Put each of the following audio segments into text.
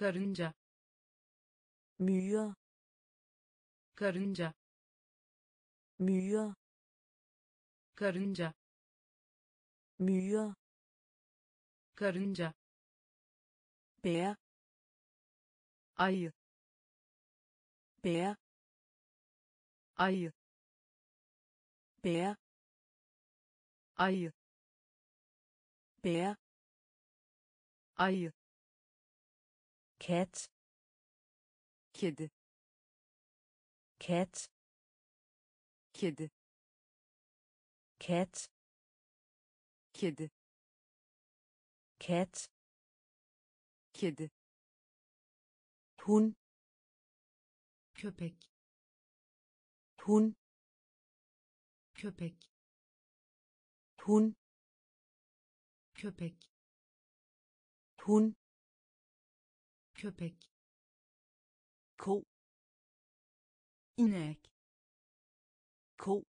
karınca, myre, karınca, myre, karınca, myre, karınca, bær, ayı, bær, ayı, bær, ayı, bær, ayı, kat, kedi, kat, kedi, kat, kedi, kat, kedi, hund, köpek, hund, köpek, hund, köpek, hund, köpek, ko, inek, ko,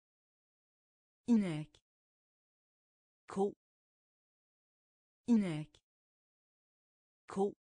inek, ko, inek, ko,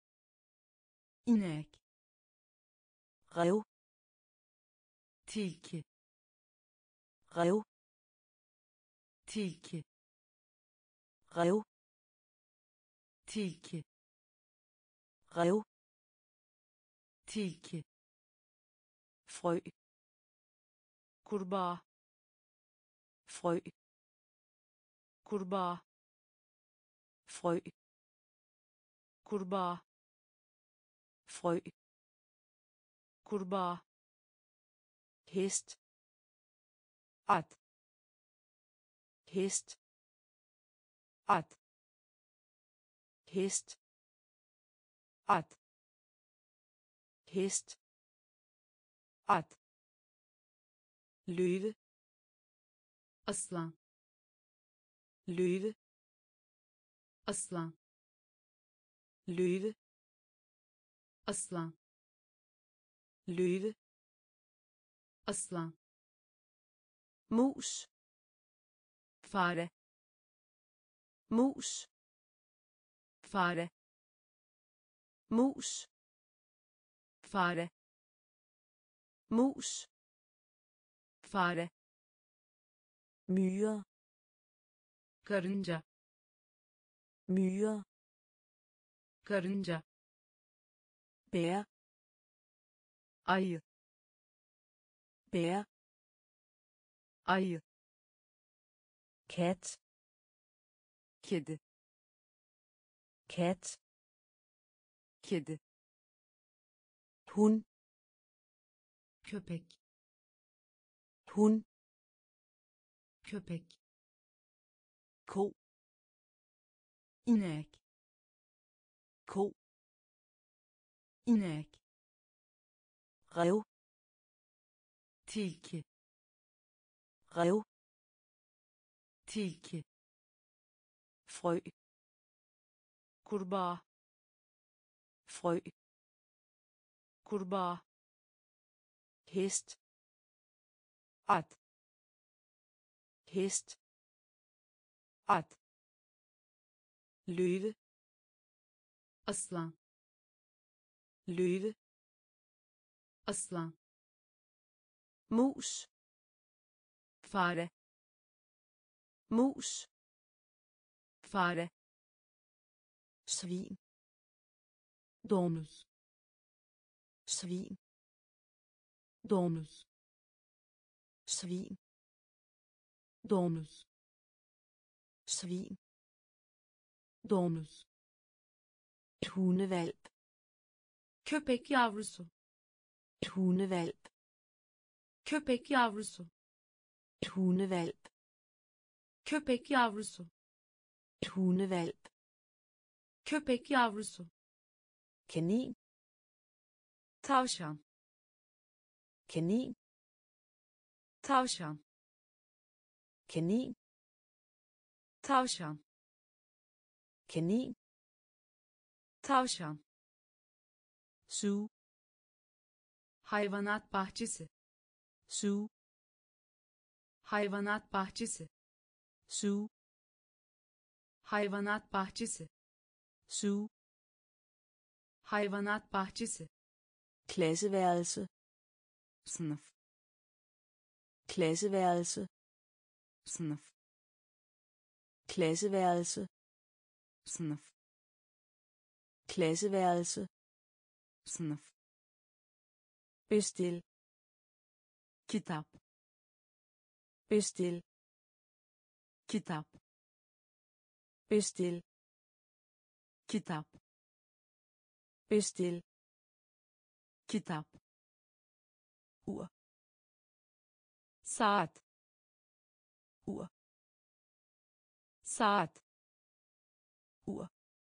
inek, rev, tilki, rev, tilki, rev, tilki, rev, tilki, frø, kurbağa, frø, kurbağa, frø, kurbağa, frø, kurbağa, hest, at, hest, at, hest, at, hest, at, løve, aslan, løve, aslan, løve, aslan, løve, aslan, mus, fare, mus, fare, mus, fare, mus, fare, myre, karınca, myre, karınca, bær, ayı, bær, ayı, kat, kedi, kat, kedi, hund, köpek, hund, köpek, ko, inek, ko, inek, rev, tilki, rev, tilki, frø, kurbağa, frø, kurbağa, hest, at, hest, at, løve, aslan, løve, aslan, mus, fare, mus, fare, svin, domuz, svin, domuz, svin, domuz, svin, domuz, hundevalp, köpek yavrusu, hundevalp, köpek yavrusu, hundevalp, köpek yavrusu, hundevalp, köpek yavrusu, kanin, tavşan, kanin, tavşan, kanin, tavşan, kanin, tavşan, zoo, hayvanat bahçesi, zoo, hayvanat bahçesi, zoo, hayvanat bahçesi, zoo, hayvanat bahçesi, klasseværelse, sınıf, klasseværelse, sınıf, klasseværelse, sınıf, klasseværelse, sınıf, bestil, kitap, bestil, kitap, bestil, kitap, bestil, kitap, ur, saat, ur, saat, ur,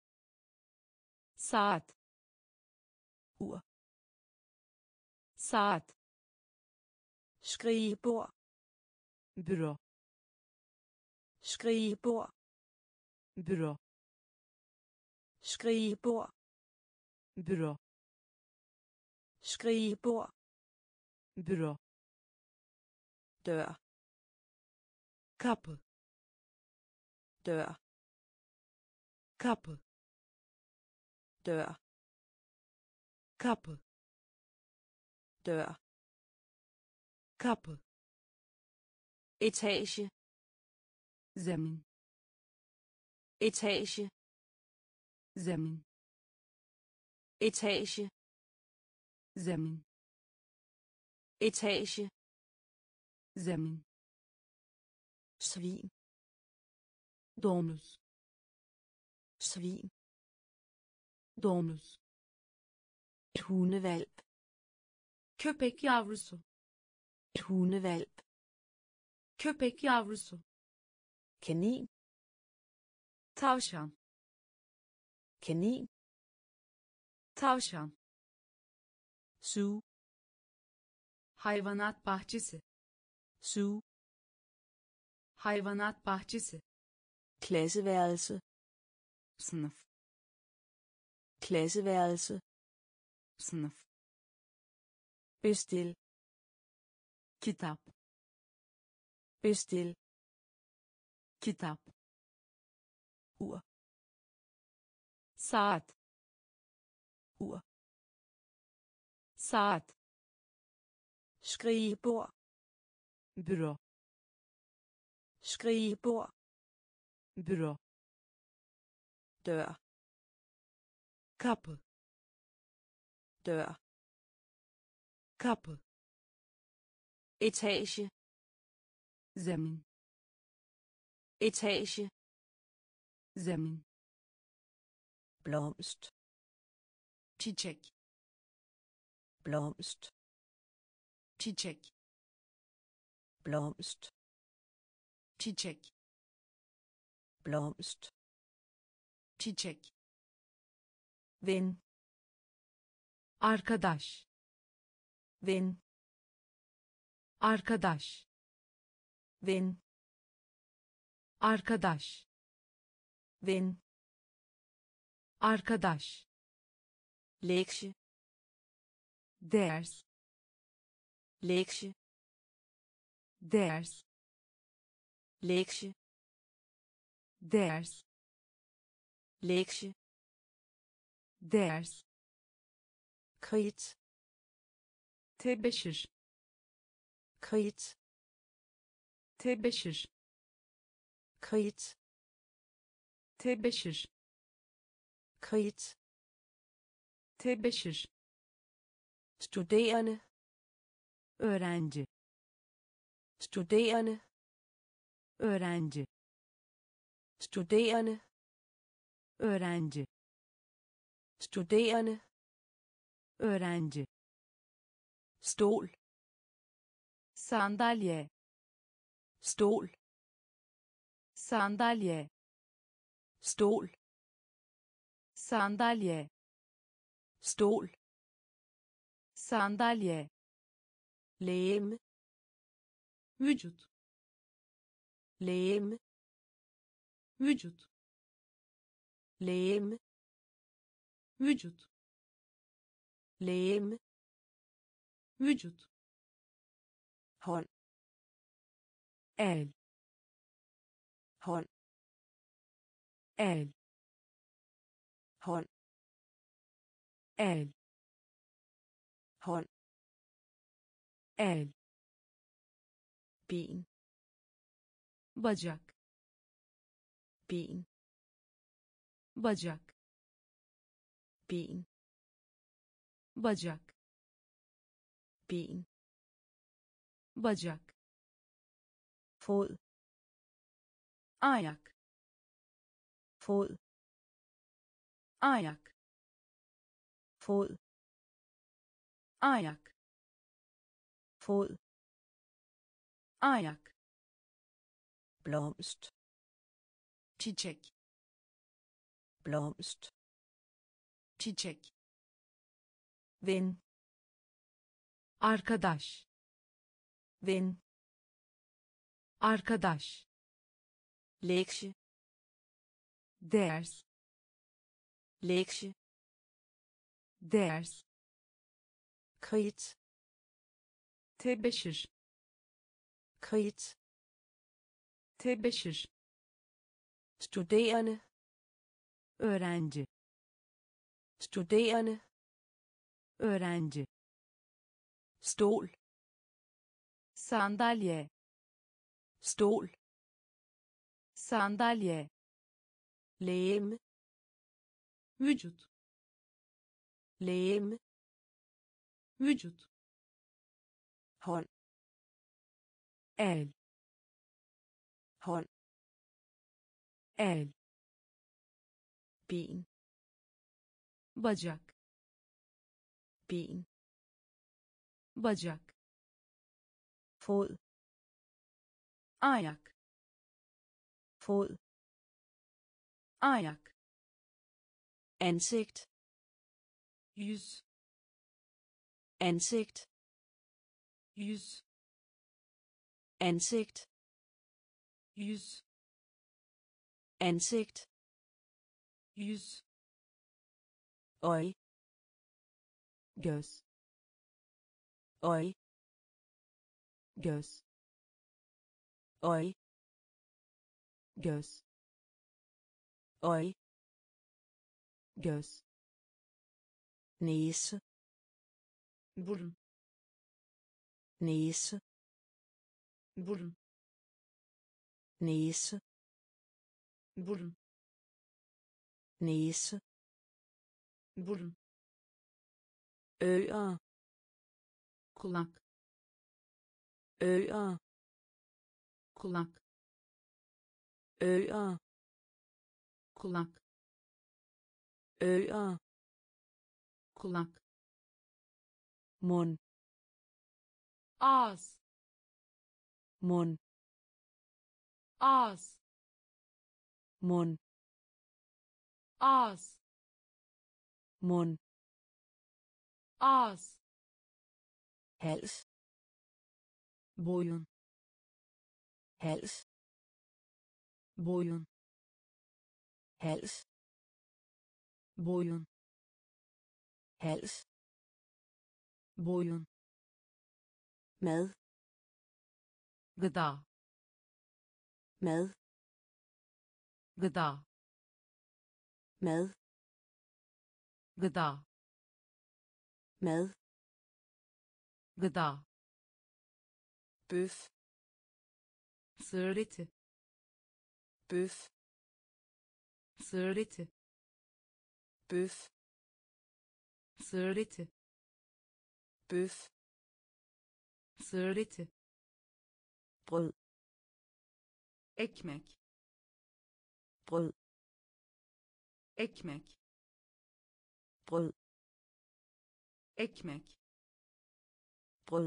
saat, ur, saat, skrivebord, büro, skrivebord, büro, skrivebord, büro, skrivebord, büro, dør, kapı, dør, kapı, dør, kapı, dør, kapı, etage, zemin, etage, zemin, etage, zemin, etage, zemin, svin, domuz, svin, domuz, et hundevalp, köpek yavrusu, et hundevalp, köpek yavrusu, kanin, tavşan, kanin, tavşan, zoo, hayvanat bahçesi, zoo, hayvanat bahçesi, klasseværelse, sınıf, klasseværelse, sınıf, bestil, kitap, bestil, kitap, ur, saat, ur, saat, skrivebord, büro, skrivebord, büro, dør, kapı, dør, kapı, etage, zemin, etage, zemin, blomst, çiçek, blomst, çiçek, blomst, çiçek, blomst, çiçek, ven, arkadaş, ven, arkadaş, ven, arkadaş, ven, arkadaş, lektie, ders, lektie, ders, lektie, ders, lektie, ders, kridt, tebeşir, kridt, tebeşir, kridt, tebeşir, kridt, tebeşir, studerende, öğrenci, studerende, öğrenci, studerende, öğrenci, studerende, öğrenci, stol, sandalye, stol, sandalye, stol, sandalye, stol, sandalye, legeme, vücut, legeme, vücut, legeme, vücut, legeme, vücut, hånd, el, hånd, el, hånd, el, hånd, el, ben, bacak, ben, bacak, ben, bacak, ben, bacak, fod, ayak, fod, ayak, fod, ayak, fod, ayak, blomst, çiçek, blomst, çiçek, ven, arkadaş, ven, arkadaş, lektie, ders, lektie, ders, kridt, tebeşir, kridt, tebeşir, studerende, öğrenci, studerende, öğrenci, stol, sandalye, stol, sandalye, legeme, vücut, legeme, vücut, hånd, el, hånd, el, ben, bacak, ben, bacak, fod, ayak, fod, ayak, ansigt, yüz, ansigt, yüz, ansigt, yüz, ansigt, yüz, øje, göz, øje, göz, øje, göz, øje, göz, næse, burun, næse, burun, næse, burun, næse, burun, ører, kulak, ører, kulak, ører, kulak, ører, kulak, mund, ağız, mund, ağız, mund, ağız, mund, ağız, hals, boyun, hals, boyun, hals, boyun, hals, boyun, mad, gıda, mad, gıda, mad, gıda, mad, gıda, bøf, sığır eti, bøf, sığır eti, bøf, sığır eti, bøf, sığır eti, brød, ekmek, brød, ekmek, brød, ekmek, brød,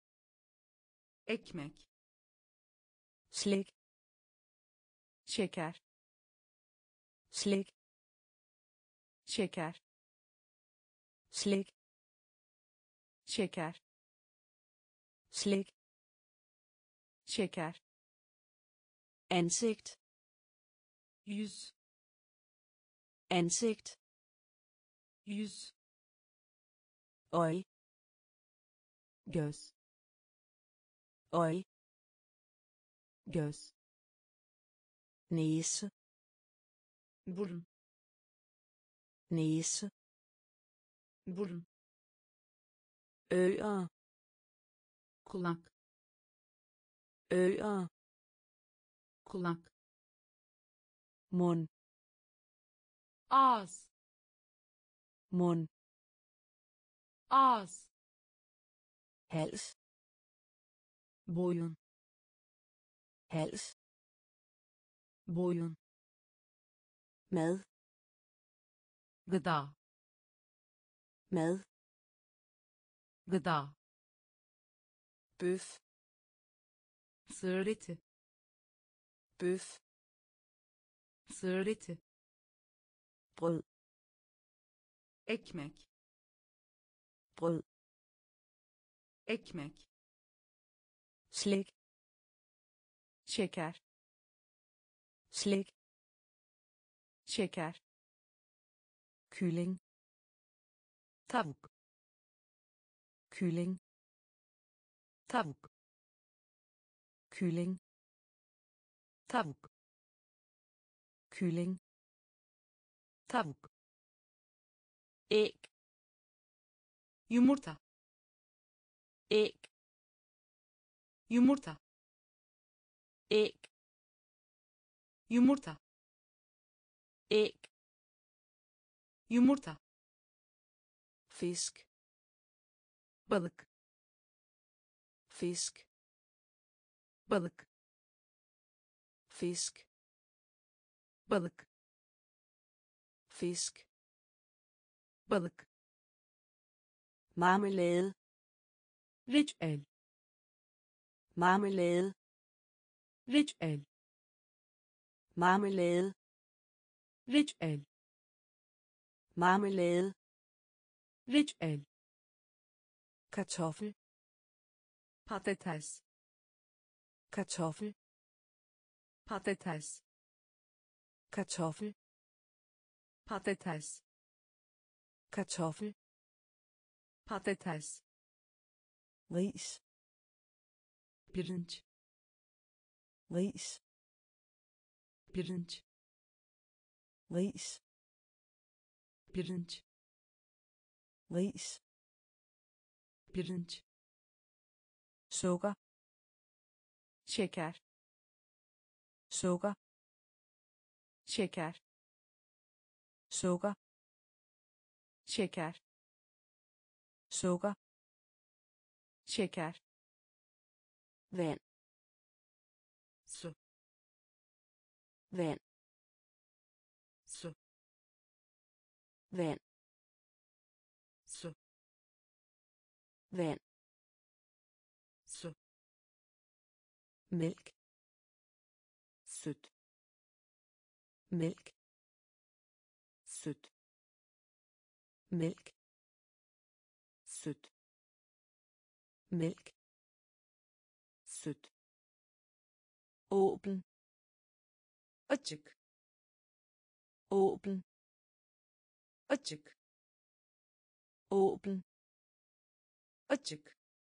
ekmek, slik, şeker, slik, şeker, slik, şeker, slik, şeker, ansigt, yüz, ansigt, yüz, øje, göz, øje, göz, næse, burun, næse, burun, Ører. kulak, Ører. kulak, Mund. ağız, Mund. ağız, Hals. boyun, Hals. boyun, Mad. gıda, Mad. gıda, Bøf. sığır eti, Bøf. sığır eti, Brød. ekmek, Brød. ekmek, Slik. şeker, Slik. şeker, Kylling. tavuk, Kylling. tavuk, Kylling. tavuk, Kylling. tavuk, Æg. yumurta, Æg. yumurta, Æg. yumurta, Æg. yumurta, Fisk. balık, Fisk. balık, Fisk. balık, Fisk. balık, Marmelade. reçel, Marmelade. reçel, Marmelade. reçel, Marmelade. reçel, Kartoffel. patates, Kartoffel. patates, Kartoffel. patates, Kartoffel. patates, Ris. pirinç, Ris. pirinç, Ris. pirinç, Ris. pirinç, Sukker. şeker, Sukker. şeker, Sukker. şeker, Sukker. şeker, Vand. su, Vand. su, Vand. su, Vand. su, Mælk. süt, Mælk. süt, Mælk. süt, Mælk. süt, Åben. açık, Åben. açık, Åben. açık,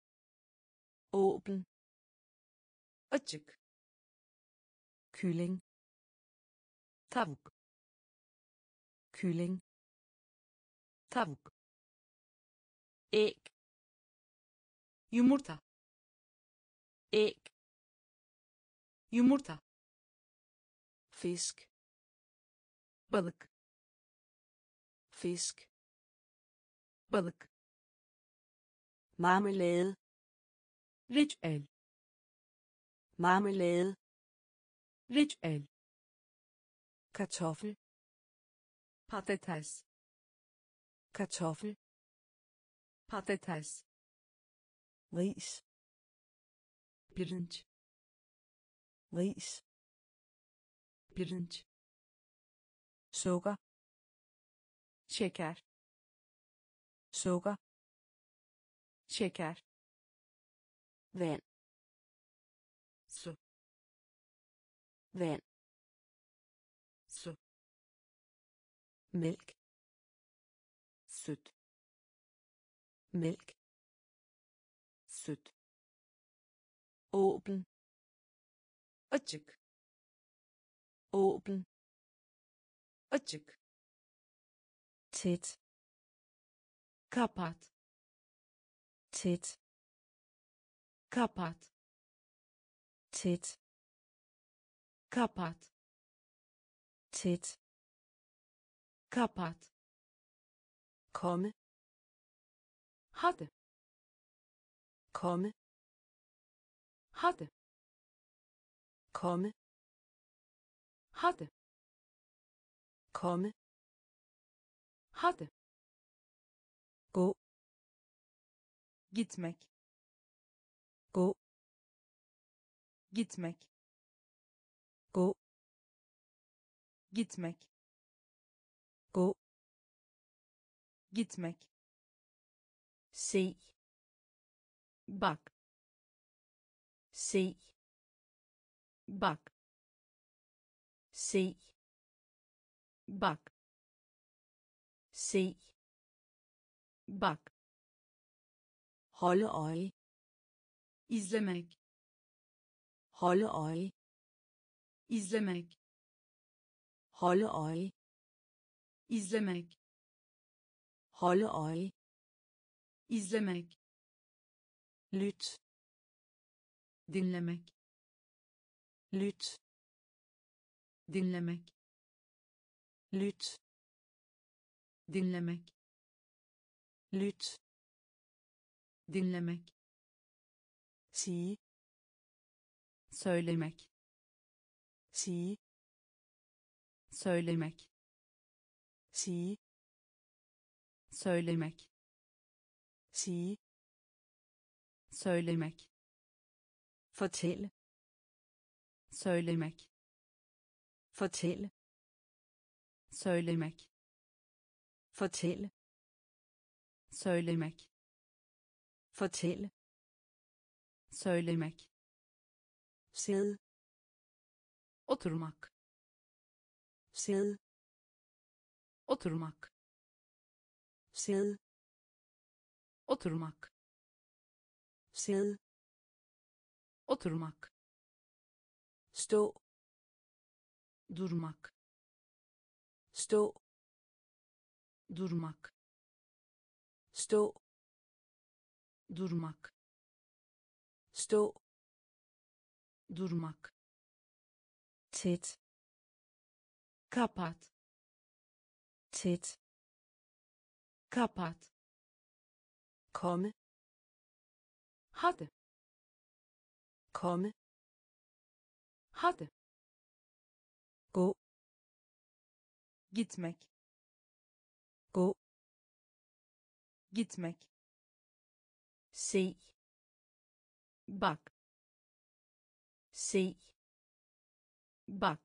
Åben. açık, Kylling. tavuk, Kylling. tavuk, Æg. yumurta, Æg. yumurta, Fisk. balık, Fisk. balık, Marmelade. reçel, Marmelade. reçel, Kartoffel. patates, Kartoffel. patates, Ris. pirinç, Ris. pirinç, Sukker. şeker, Sukker. şeker, Vand. su, Vand. su, Mælk. süt, Mælk. süt, Åben. açık, Åben. açık, Tæt. kapat, tæt, kapat, tæt, kapat, tæt, kapat, komme, hadi, komme, hadi, komme, hadi, komme, hadi, gå, gitmek, gå, gitmek, gå, gitmek, gå, gitmek, se, bak, se, bak, se, bak, se, bak, holde øje, izlemek, holde øje, izlemek, holde øje, izlemek, holde øje, izlemek, lyt, dinlemek, lyt, dinlemek, lyt, dinlemek, lyt, dinlemek, sige, söylemek, sige, söylemek, sige, söylemek, sige, söylemek, fortælle, söylemek, fortælle, söylemek, fortælle, söylemek, fortælle, söylemek, sidde, oturmak, sidde, oturmak, sidde, oturmak, sidde, oturmak, stå, durmak, stå, durmak, stå, durmak, stå, durmak, tæt, kapat, tæt, kapat, komme, hadi, komme, hadi, gå, gitmek, gå, gitmek, se, bak, se, bak,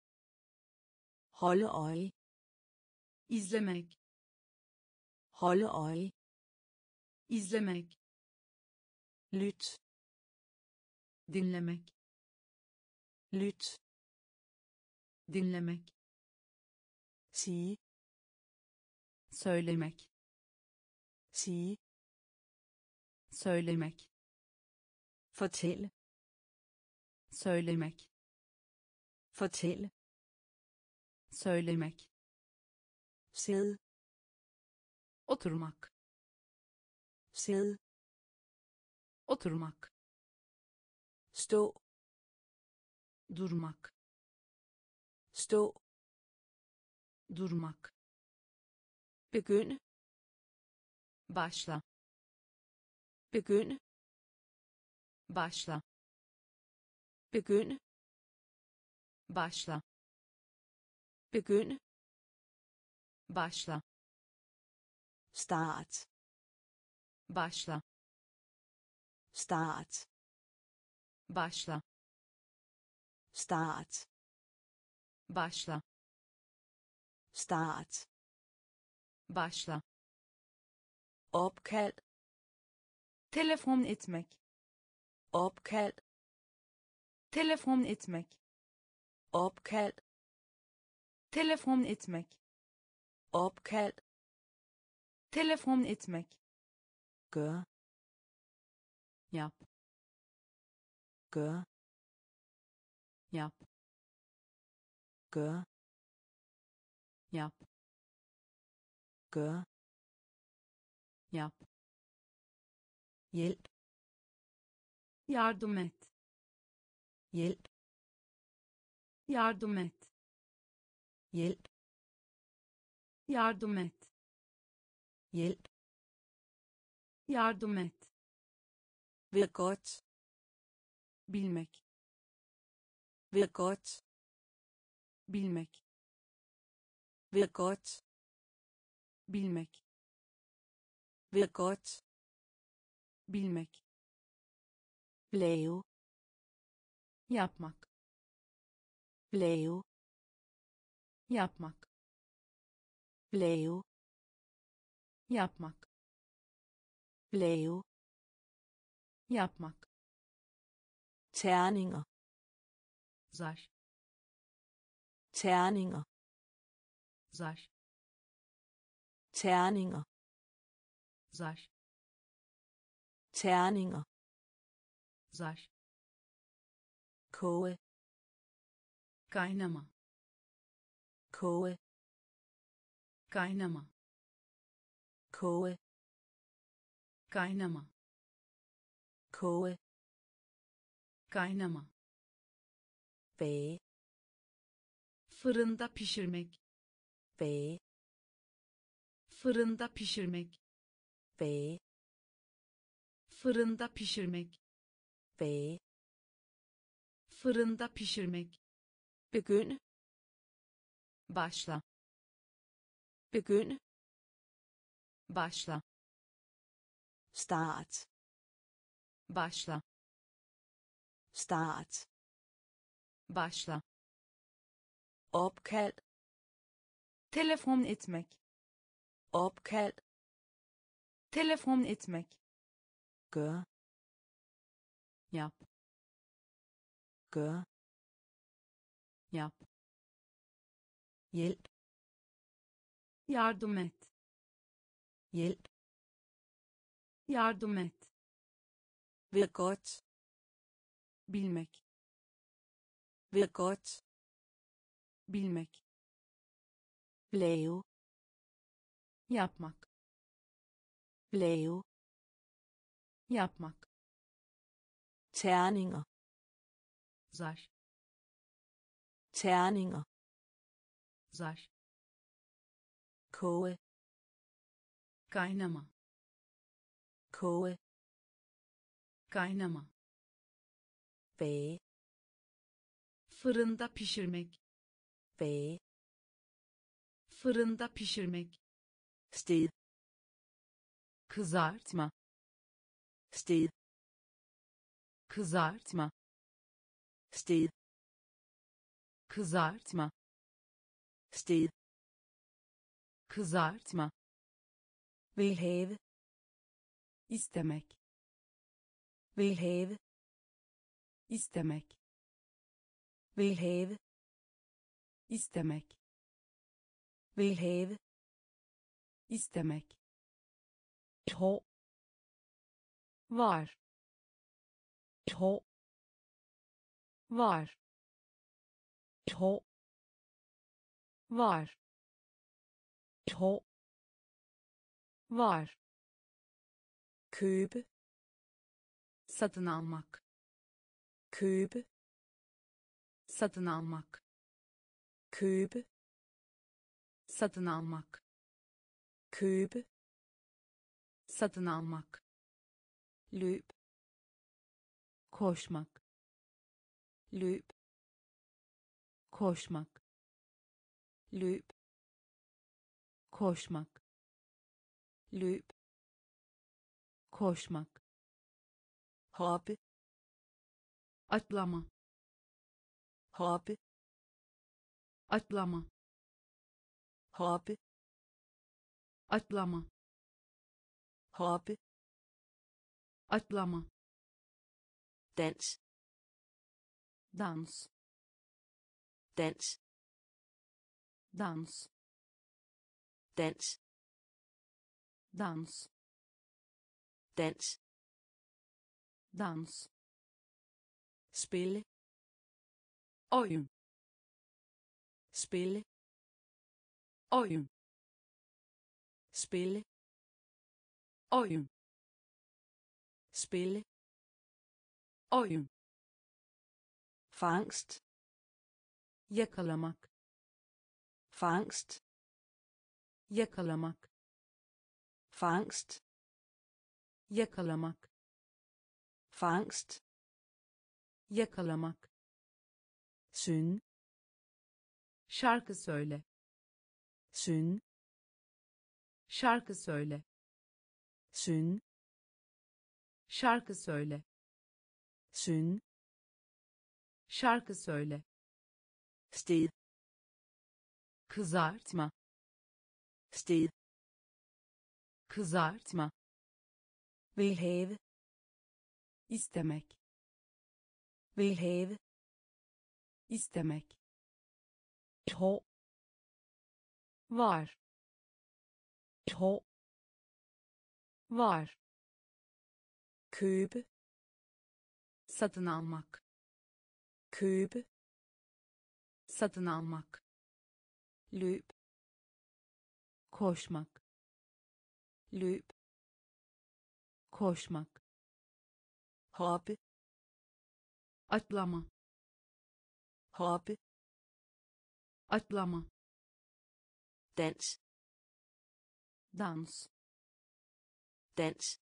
holde øje, izlemek, holde øje, izlemek, lyt, dinlemek, lyt, dinlemek, sige, söylemek, sige, söylemek, fortælle, söylemek, fortælle, söylemek, sidde, oturmak, sidde, oturmak, stå, durmak, stå, durmak, begynde, başla, begynde, başla, begynde, başla, begynde, başla, start, başla, start, başla, start, başla, start, başla, opkald, telefon etmek, opkald, telefon etmek, opkald, telefon etmek, opkald, telefon etmek, gør, yap, gør, yap, gør, yap, gør, Yap. Hjælp. Yardım et. Hjælp. Yardım et. Hjælp. Yardım et. Hjælp. Yardım et. Ved godt. Bilmek. Ved godt. Bilmek. Ved godt. Bilmek. Ved godt. Bilmek. Lave. Yapmak. Lave. Yapmak. Lave. Yapmak. Lave. Yapmak. Terninger. Zar. Terninger. Zar. Terninger. Zar. Terninger. Zar. Koge. Kaynama. Koge. Kaynama. Koge. Kaynama. Koge. Kaynama. Bage. Fırında pişirmek. Bage. Fırında pişirmek. Bage. Fırında pişirmek. Bage. Fırında pişirmek. Begynde. Başla. Begynde. Başla. Start. Başla. Start. Başla. Opkald. Telefon etmek. Opkald. Telefon etmek. Gør. Yap. Gør. Yap. Hjælp. Yardım et. Hjælp. Yardım et. Ved godt. Bilmek. Ved godt. Bilmek. Lave. Yapmak. Lave. Yapmak. Terninger. Zar. Terninger. Zar. Koge. Kaynama. Koge. Kaynama. Bage. Fırında pişirmek. Bage. Fırında pişirmek. Sted. Kızartma. Sted. Kızartma. Sted. Kızartma. Sted. Kızartma. Vil have. İstemek. Vil have. İstemek. Vil have. İstemek. Vil have. İstemek. Hår. Var. Hår. Var. Hår. Var. Hår. Var. Købe. Satın almak. Købe. Satın almak. Købe. Satın almak. Købe. Satın almak. Løb. Koşmak. Løb. Koşmak. Løb. Koşmak. Løb. Koşmak. Hoppe. Atlama. Hoppe. Atlama. Hoppe. Atlama. Hoppe. Atlama. Dans. Dans. Dans. Dans. Dans. Dans. Dans. Dans. Spille. Oyun. Spille. Oyun. Spille. oyun, spille, oyun, fangst, yakalamak, fangst, yakalamak, fangst, yakalamak, fangst, yakalamak, synge, şarkı söyle, synge, şarkı söyle, synge, şarkı söyle, synge, şarkı söyle, sted, kızartma, sted, kızartma, vil have, istemek, vil have, istemek, et hår, var, et hår, var, købe, satın almak, købe, satın almak, løb, koşmak, løb, koşmak, hoppe, atlama, hoppe, atlama, dans, dans, dans,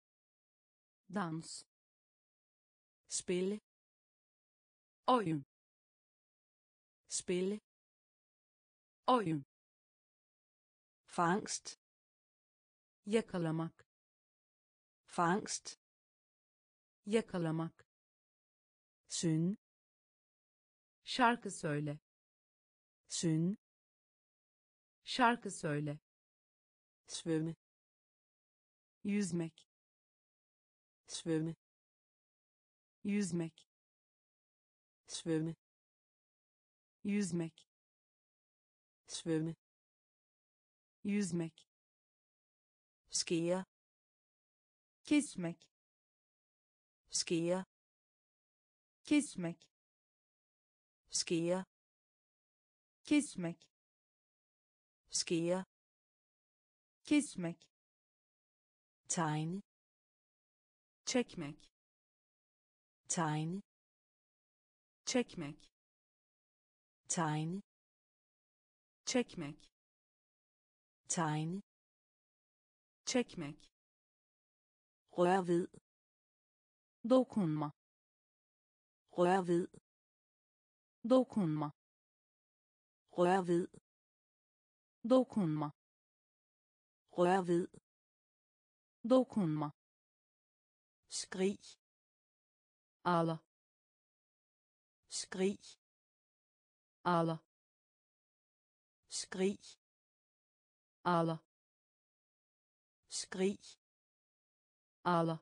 dans, spille, oyun, spille, oyun, fangst, yakalamak, fangst, yakalamak, synge, şarkı söyle, synge, şarkı söyle, svømme, yüzmek, svømme, yüzmek, svømme, yüzmek, svømme, yüzmek, skære, kesmek, skære, kesmek, skære, kesmek, skære, kesmek, tegne, çekmek, tegne, çekmek, tegne, çekmek, tegne, çekmek, rør ved, dokunma, rør ved, dokunma, rør ved, dokunma, rør ved, dokunma, skrig, ağla, skrig, ağla, skrig, ağla, skrig, ağla,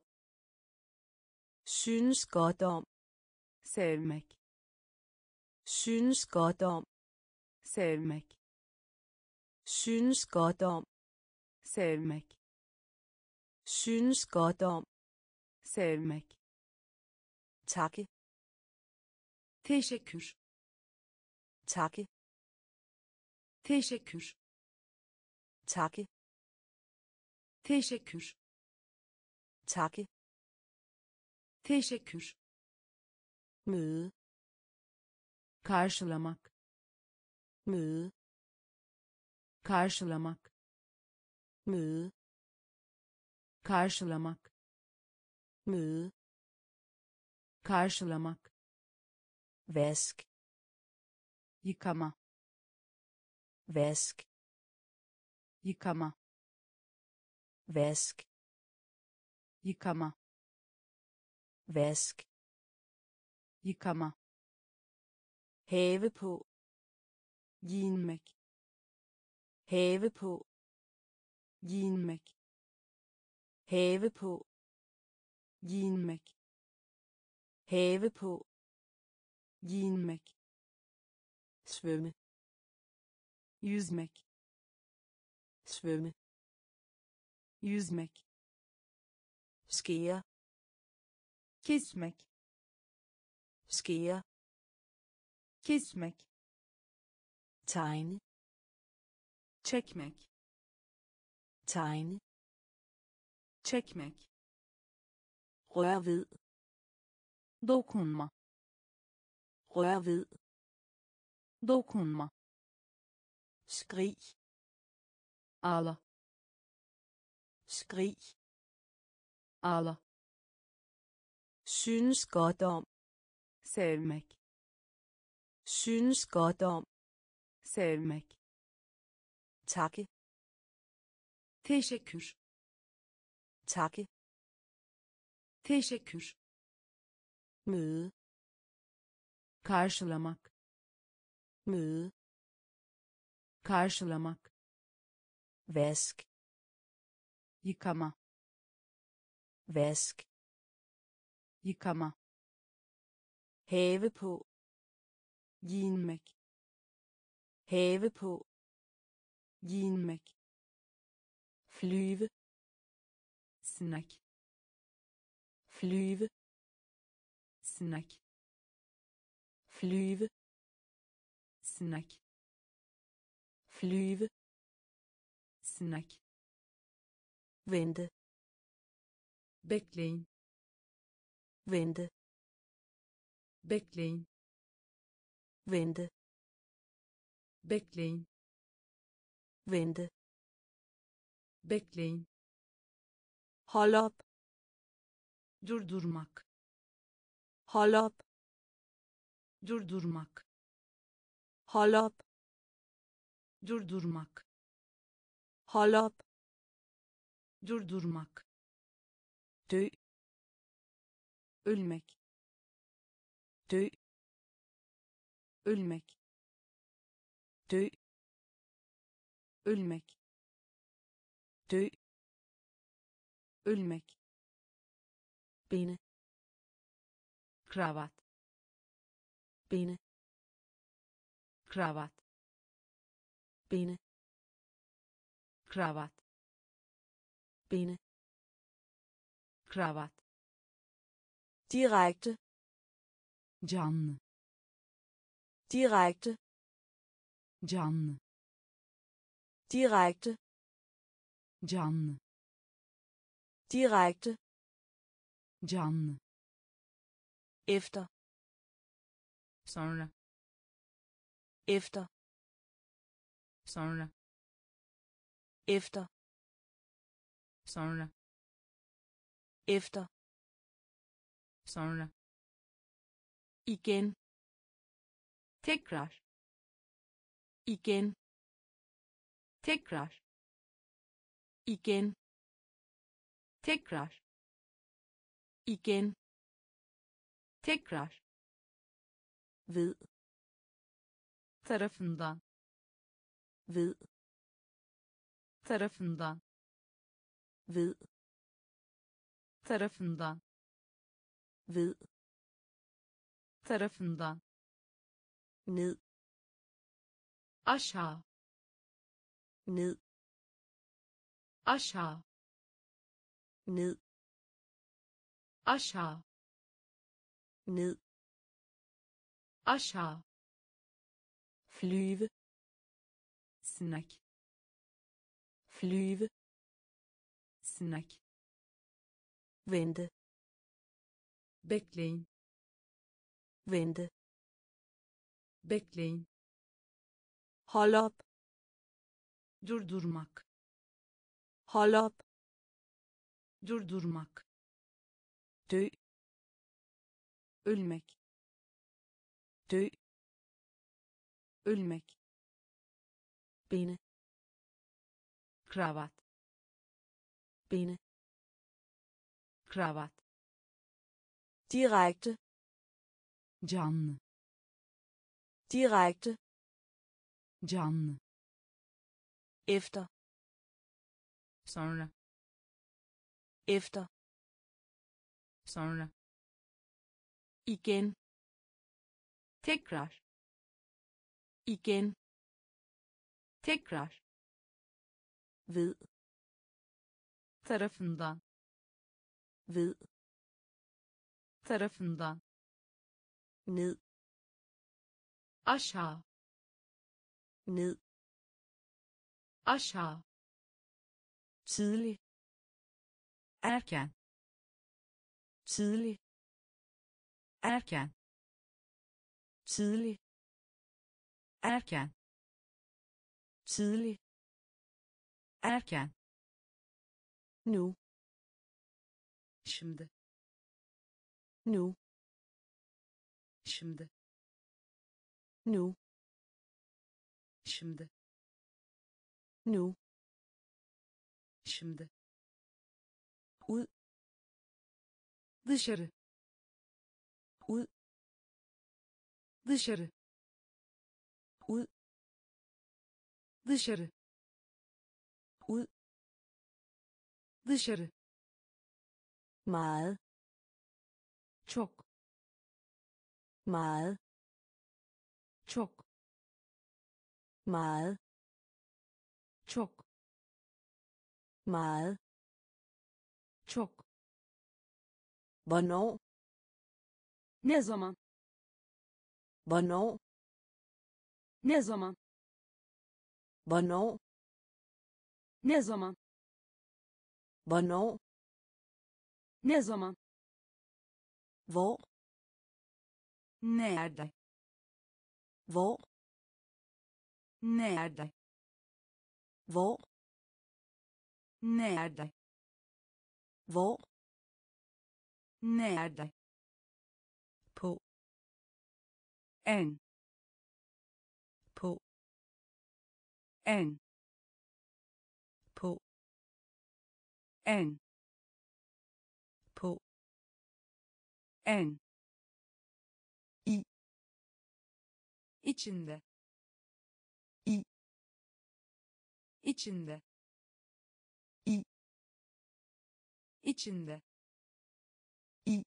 synes godt om, sevmek, synes godt om, sevmek, synes godt om, sevmek, synes godt om, sevmek, takke, teşekkür, takke, teşekkür, takke, teşekkür, takke, teşekkür, møde, karşılamak, møde, karşılamak, møde, karşılamak, møde, karşılamak, vask, yıkama, vask, yıkama, vask, yıkama, vask, yıkama, have på, giyinmek, have på, giyinmek, have på, giyinmek, have på, giyinmek, svømme, yüzmek, svømme, yüzmek, skære, kesmek, skære, kesmek, tegne, çekmek, tegne, çekmek, rør ved, dokunma, rør ved, dokunma, skrig, ağla, skrig, ağla, synes godt om, sevmek, synes godt om, sevmek, takke, teşekkür, takke, teşekkür, møde, karşılamak, møde, karşılamak, vask, yıkama, vask, yıkama, have på, giyinmek, have på, giyinmek, flyve, sinek, flyve, sinek, flyve, sinek, flyve, sinek, vente, bekleyin, vente, bekleyin, vente, bekleyin, vente, bekleyin, hold op, durdurmak, hold op, durdurmak, hold op, durdurmak, hold op, durdurmak, dø, ölmek, dø, ölmek, dø, ölmek, dø, ölmek, binde, kravat, binde, kravat, binde, kravat, binde, kravat, direkte, canlı, direkte, canlı, direkte, canlı, direkte, canlı, efter, sonra, efter, sonra, efter, sonra, efter, sonra, igen, tekrar, igen, tekrar, igen, tekrar, igen, tekrar, ved, tarafından, ved, tarafından, ved, tarafından, ved, tarafından, ned, aşağı, ned, aşağı, ned, aşağı, ned, aşağı, flyve, sinek, flyve, sinek, vente, bekleyin, vente, bekleyin, hold op, durdurmak, hold op, durdurmak, dø, ölmek, dø, ölmek, binde, kravat, binde, kravat, direkte, canlı, direkte, canlı, efter, sonra, efter, sonra, igen, tekrar, igen, tekrar, ved, tarafından, ved, tarafından, ned, aşağı, ned, aşağı, tidlig, erken, tidlig, erken, tidlig, erken, tidlig, erken, nu, şimdi, nu, şimdi, nu, şimdi, nu, şimdi, ud, dışarı, ud, dışarı, ud, dışarı, ud, dışarı, meget, çok, meget, çok, meget, çok, meget, çok, hvornår, ne zaman, hvornår, ne zaman, hvornår, ne zaman, hvornår, ne zaman, hvor, nerede, hvor, nerede, hvor, nerede, hvor, nerede, på, en, på, en, på, en, på, en, i, içinde, i, içinde, i, içinde, i,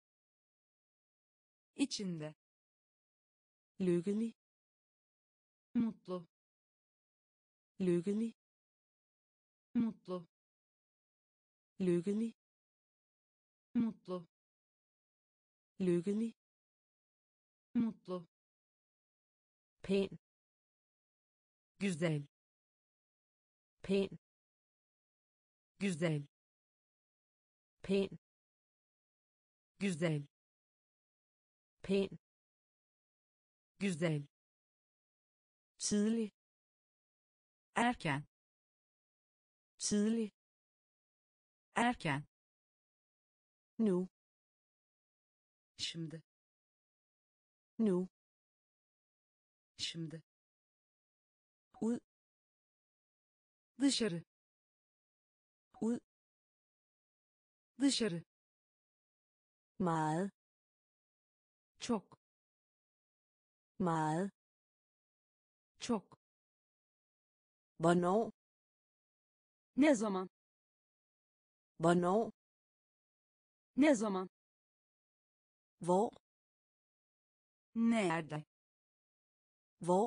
içinde, lykkelig, mutlu, lykkelig, mutlu, lykkelig, mutlu, lykkelig, mutlu, pæn, güzel, pæn, güzel, pæn, güzel, pæn, güzel, tidlig, erken, tidlig, erken, nu, şimdi, nu, şimdi, ud, dışarı, ud, dışarı, meget, çok, meget, çok, hvornår, ne zaman, hvornår, ne zaman, hvor, nerede, hvor,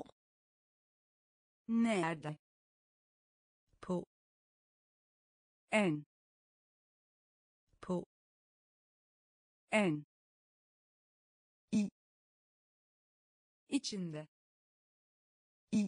nerede, på, en, på, en, i, içinde, i,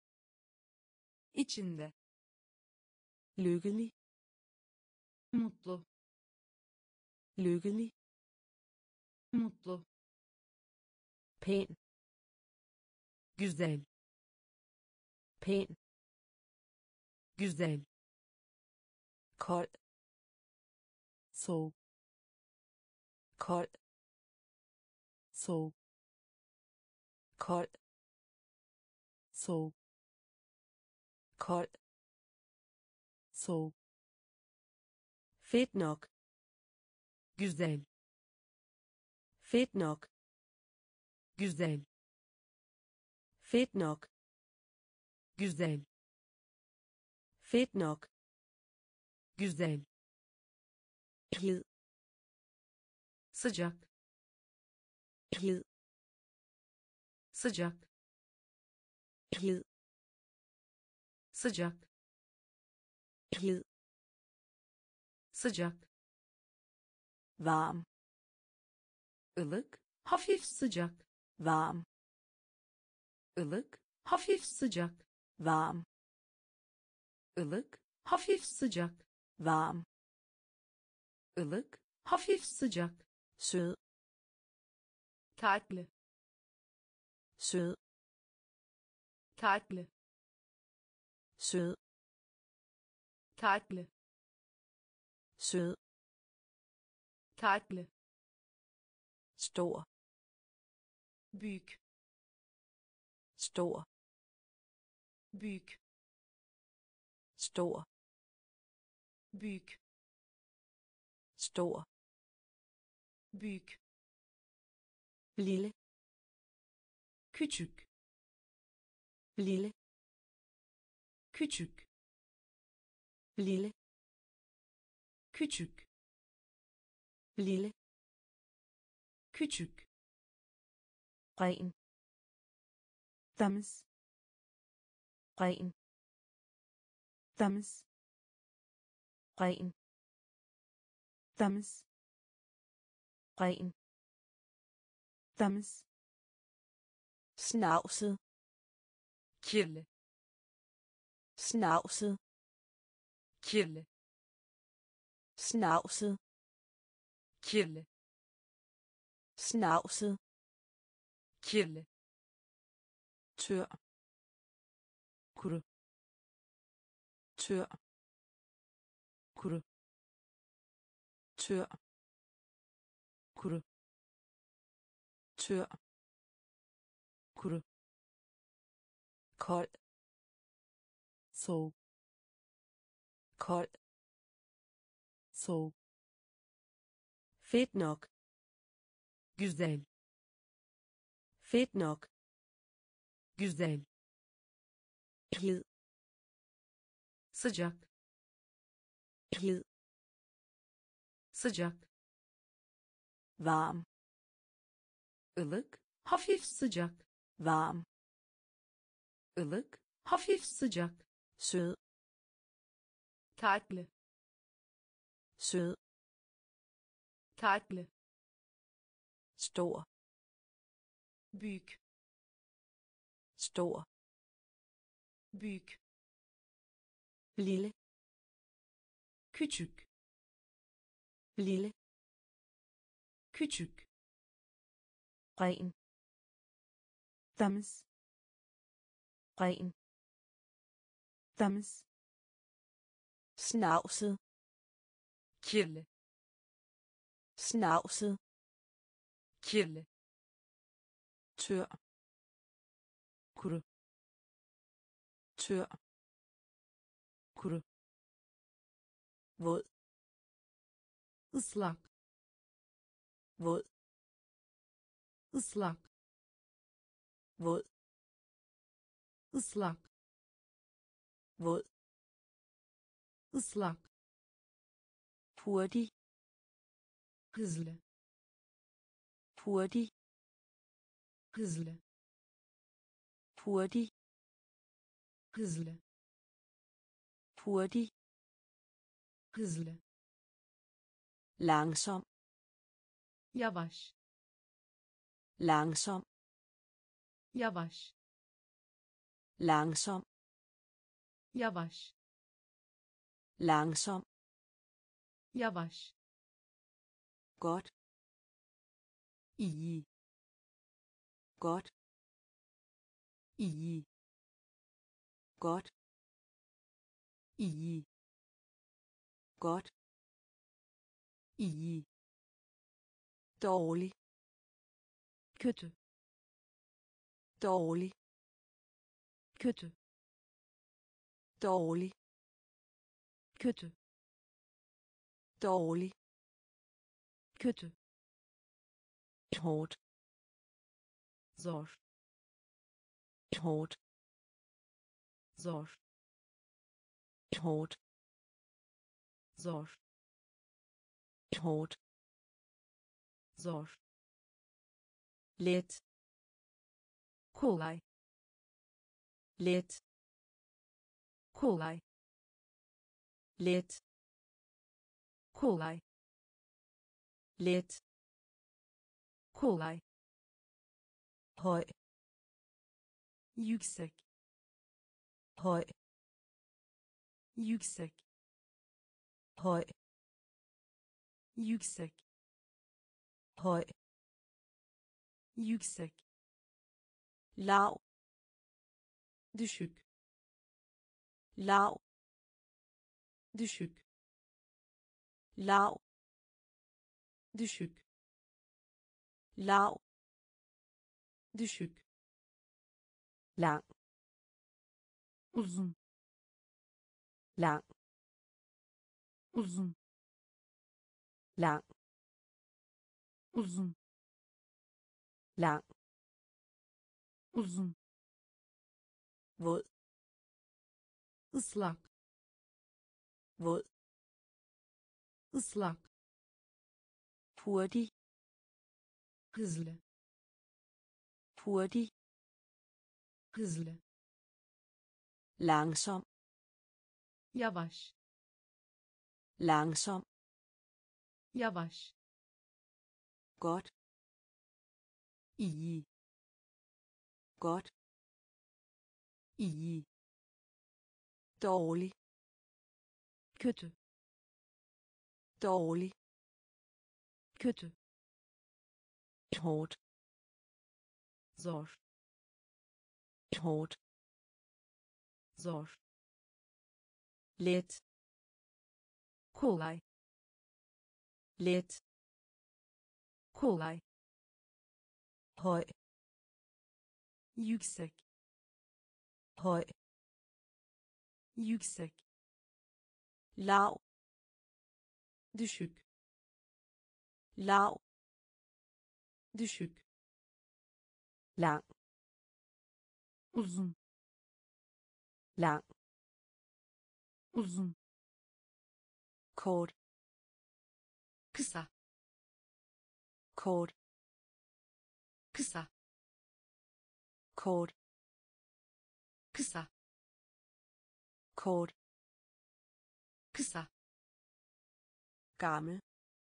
içinde, lykkelig, mutlu, lykkelig, mutlu, pæn, güzel, pæn, güzel, kold, soğuk, kold, soğuk, kold, soğuk, kold, soğuk, fedt nok, güzel, fedt nok, güzel, fedt nok, güzel, fedt nok, güzel, glid, sıcak, glid, sıcak, glid, sıcak, glid, sıcak, varm, ılık, hafif sıcak, varm, ılık, hafif sıcak, varm, ılık, hafif sıcak, varm, ılık, hafif sıcak, sød, tatlı, sød, tatlı, sød, tatlı, sød, tatlı, stor, büyük, stor, büyük, stor, büyük, stor, büyük, lille, küçük, lille, küçük, lille, küçük, lille, küçük, ren, temiz, ren, temiz, ren, temiz, ren, temiz, snavset, kirli, snavset, kirli, snavset, kirli, snavset, kirli, tør, kuru, tør, kuru, tør, kuru, tør, kuru, kold, soğuk, kold, soğuk, fedt nok, güzel, fedt nok, güzel, hed, sıcak, hed, sıcak, varm, ılık, hafif sıcak, varm, ılık, hafif sıcak, sød, tatlı, sød, tatlı, stor, büyük, stor, büyük, lille, küçük, lille, küçük, ren, temiz, ren, temiz, snavset, kirli, snavset, kirli, tør, kuru, tør, kuru, våd, ıslak, våd, ıslak, våd, ıslak, våd, ıslak, hurtig, hızlı, hurtig, hızlı, hurtig, hızlı, hurtig, hızlı, langsom, yavaş, langsom, yavaş, langsom, yavaş, langsom, yavaş, godt, iyi, godt, iyi, godt, iyi, godt, iyi, dårlig, kötü, dårlig, kötü, dårlig, kötü, dårlig, kötü, hårdt, zor, hårdt, zor, hårdt, zor, hårdt, zor, let, kolay, let, kolay, let, kolay, let, kolay, høj, yüksek, høj, yüksek, høj, yüksek, høj, yüksek, lav, düşük, lav, düşük, lav, düşük, lav, düşük, lang, uzun, lang, uzun, lang, uzun, lang, uzun, våd, ıslak, våd, ıslak, hurtig, hızlı, hurtig, hızlı, langsom, yavaş, langsom, yavaş, godt, iyi, godt, iyi, dårlig, kötü, dårlig, kötü, hårdt, zor, hårdt, zor, let, kolay, let, kolay, høj, yüksek, høj, yüksek, lav, düşük, lav, düşük, lang, uzun, lang, uzun, kort, kısa, kort, kısa, kort, kısa, kort, kısa, gammel,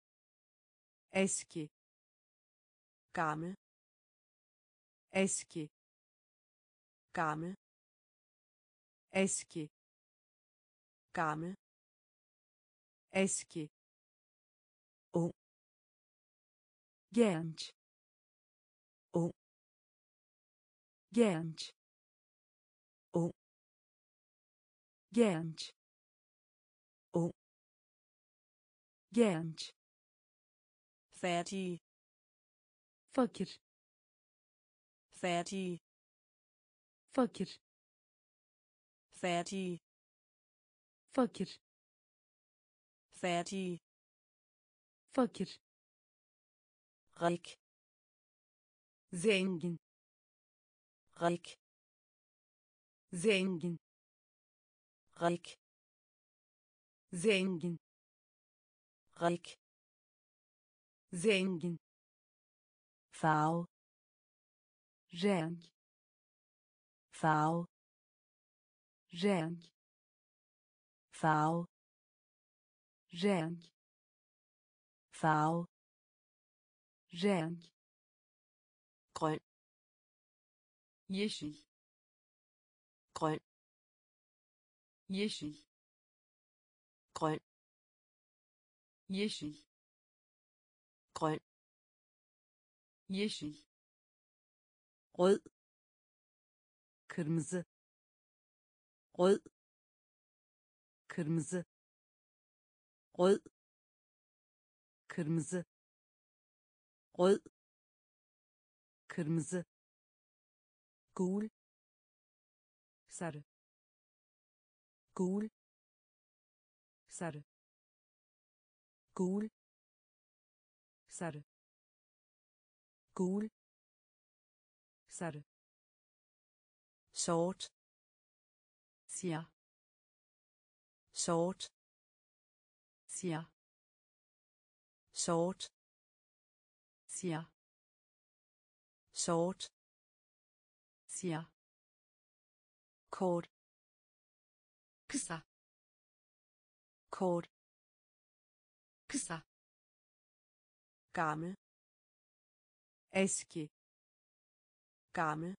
eski, gammel, eski, gammel, eski, gammel, eski, ung, genç, ung, genç, ung, genç, ung, genç, færdig, fakir, færdig, fakir, færdig, fakir, færdig, fakir, rig, zengin, rig, zengin, rig, zengin, rig, zengin, farve, renk, farve, renk, farve, renk, farve, renk, grøn, yeşil, grøn, yeşil, grøn, yeşil, grøn, yeşil, rød, kırmızı, rød, kırmızı, rød, kırmızı, rød, kırmızı, gul, sarı, gul, sarı, gul, sarı, gul, sarı, sort, siyah, sort, siyah, sort, siyah, sort, siyah, kort, kısa, kort, kısa, gammel, eski, gammel,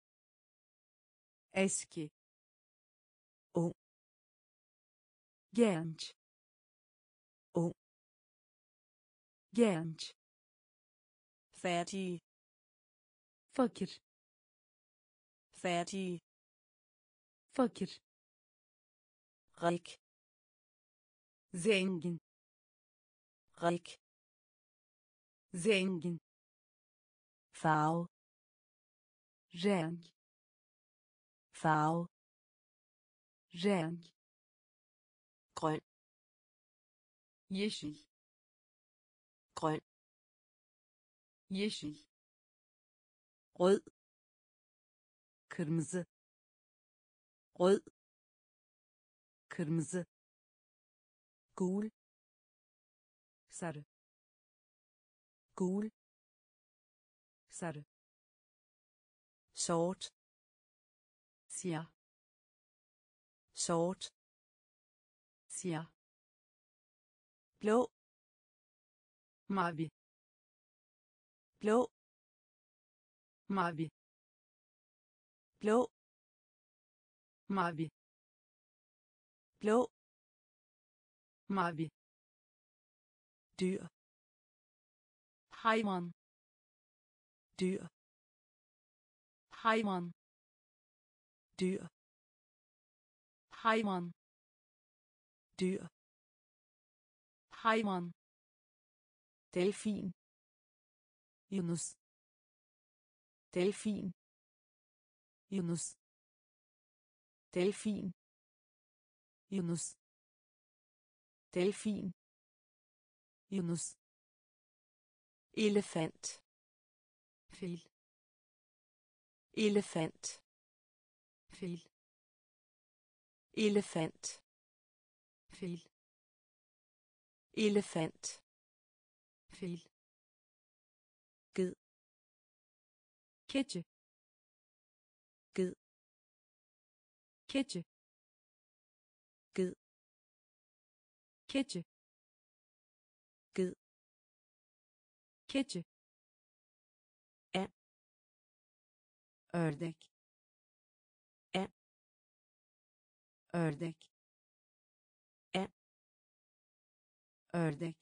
eski, ung, genç, ung, genç, færdig, fakir, færdig, fakir, rik, zengin, rik, zengin, farve, renk, farve, renk, grøn, yeşil, grøn, yeşil, rød, kırmızı, rød, kırmızı, gul, sarı, gul, sarı, sort, siyah, sort, siyah, blå, mavi, blå, mavi, blå, mavi, blå, mavi, dyr, hayvan, dyr, hayvan, dyr, hayvan, dyr, hayvan, delfin, yunus, delfin, yunus, delfin, yunus, delfin, yunus, elefant, fil, elefant, fil, elefant, fil, elefant, fil, ged, keçi, ged, keçi, ged, keçi, ged, keçi, ördek, ördek, ördek,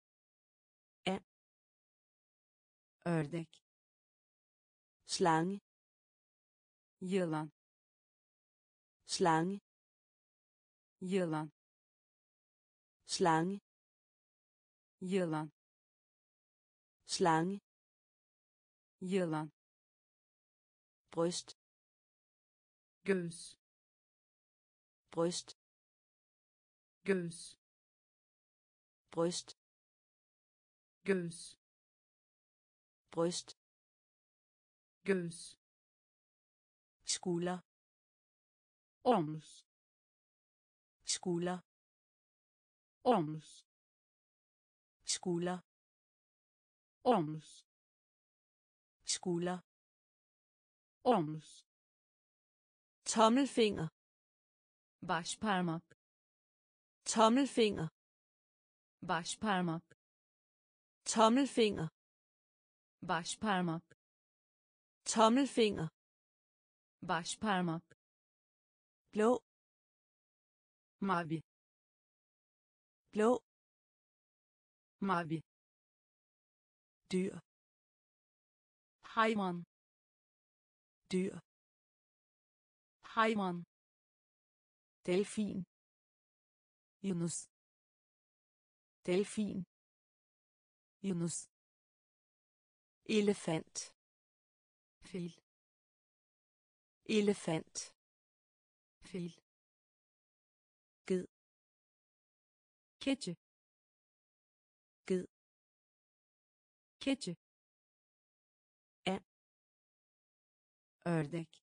ördek, slange, yılan, slange, yılan, slange, yılan, slange, yılan, bryst, göğüs, bryst, göğüs, bryst, göğüs, bryst, göğüs, skulder, omuz, skulder, omuz, skulder, omuz, skulder, omuz, tommelfinger, baş parmak, tommelfinger, baş parmak, tommelfinger, baş parmak, tommelfinger, baş parmak, blå, mavi, blå, mavi, dyr, hayvan, dyr, hayvan, delfin, yunus, delfin, yunus, elefant, fil, elefant, fil, ged, keçi, ged, keçi, ördek,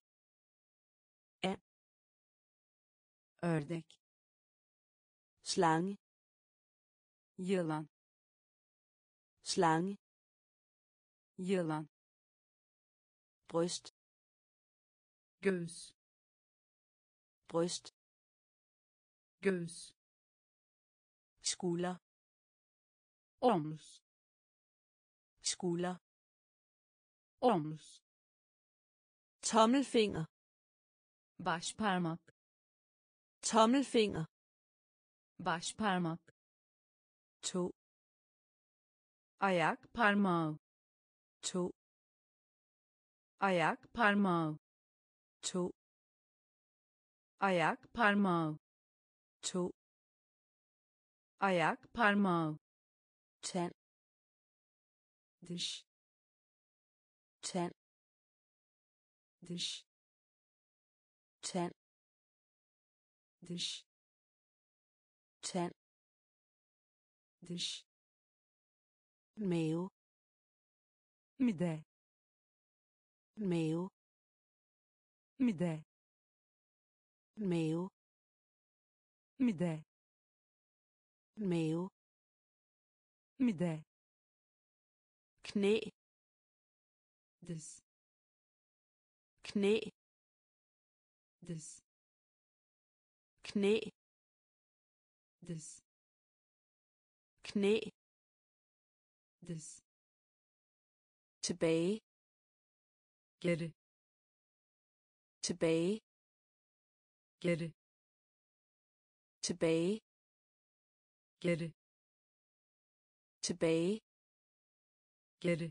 ördek, slange, yılan, slange, yılan, bryst, göğüs, bryst, göğüs, skulder, omuz, skulder, omuz, tommelfinger, baş parmak, tommelfinger, baş parmak, to, ayak parmağı, to, ayak parmağı, to, ayak parmağı, to, ayak parmağı, tand, dış, tand, dış, tand, dış, tand, dış, mave, mide, mave, mide, mave, mide, mave, mide, knæ, diz, knæ, diz, knæ, diz, knæ, diz, tilbage, geri, tilbage, geri, tilbage, geri, tilbage, geri,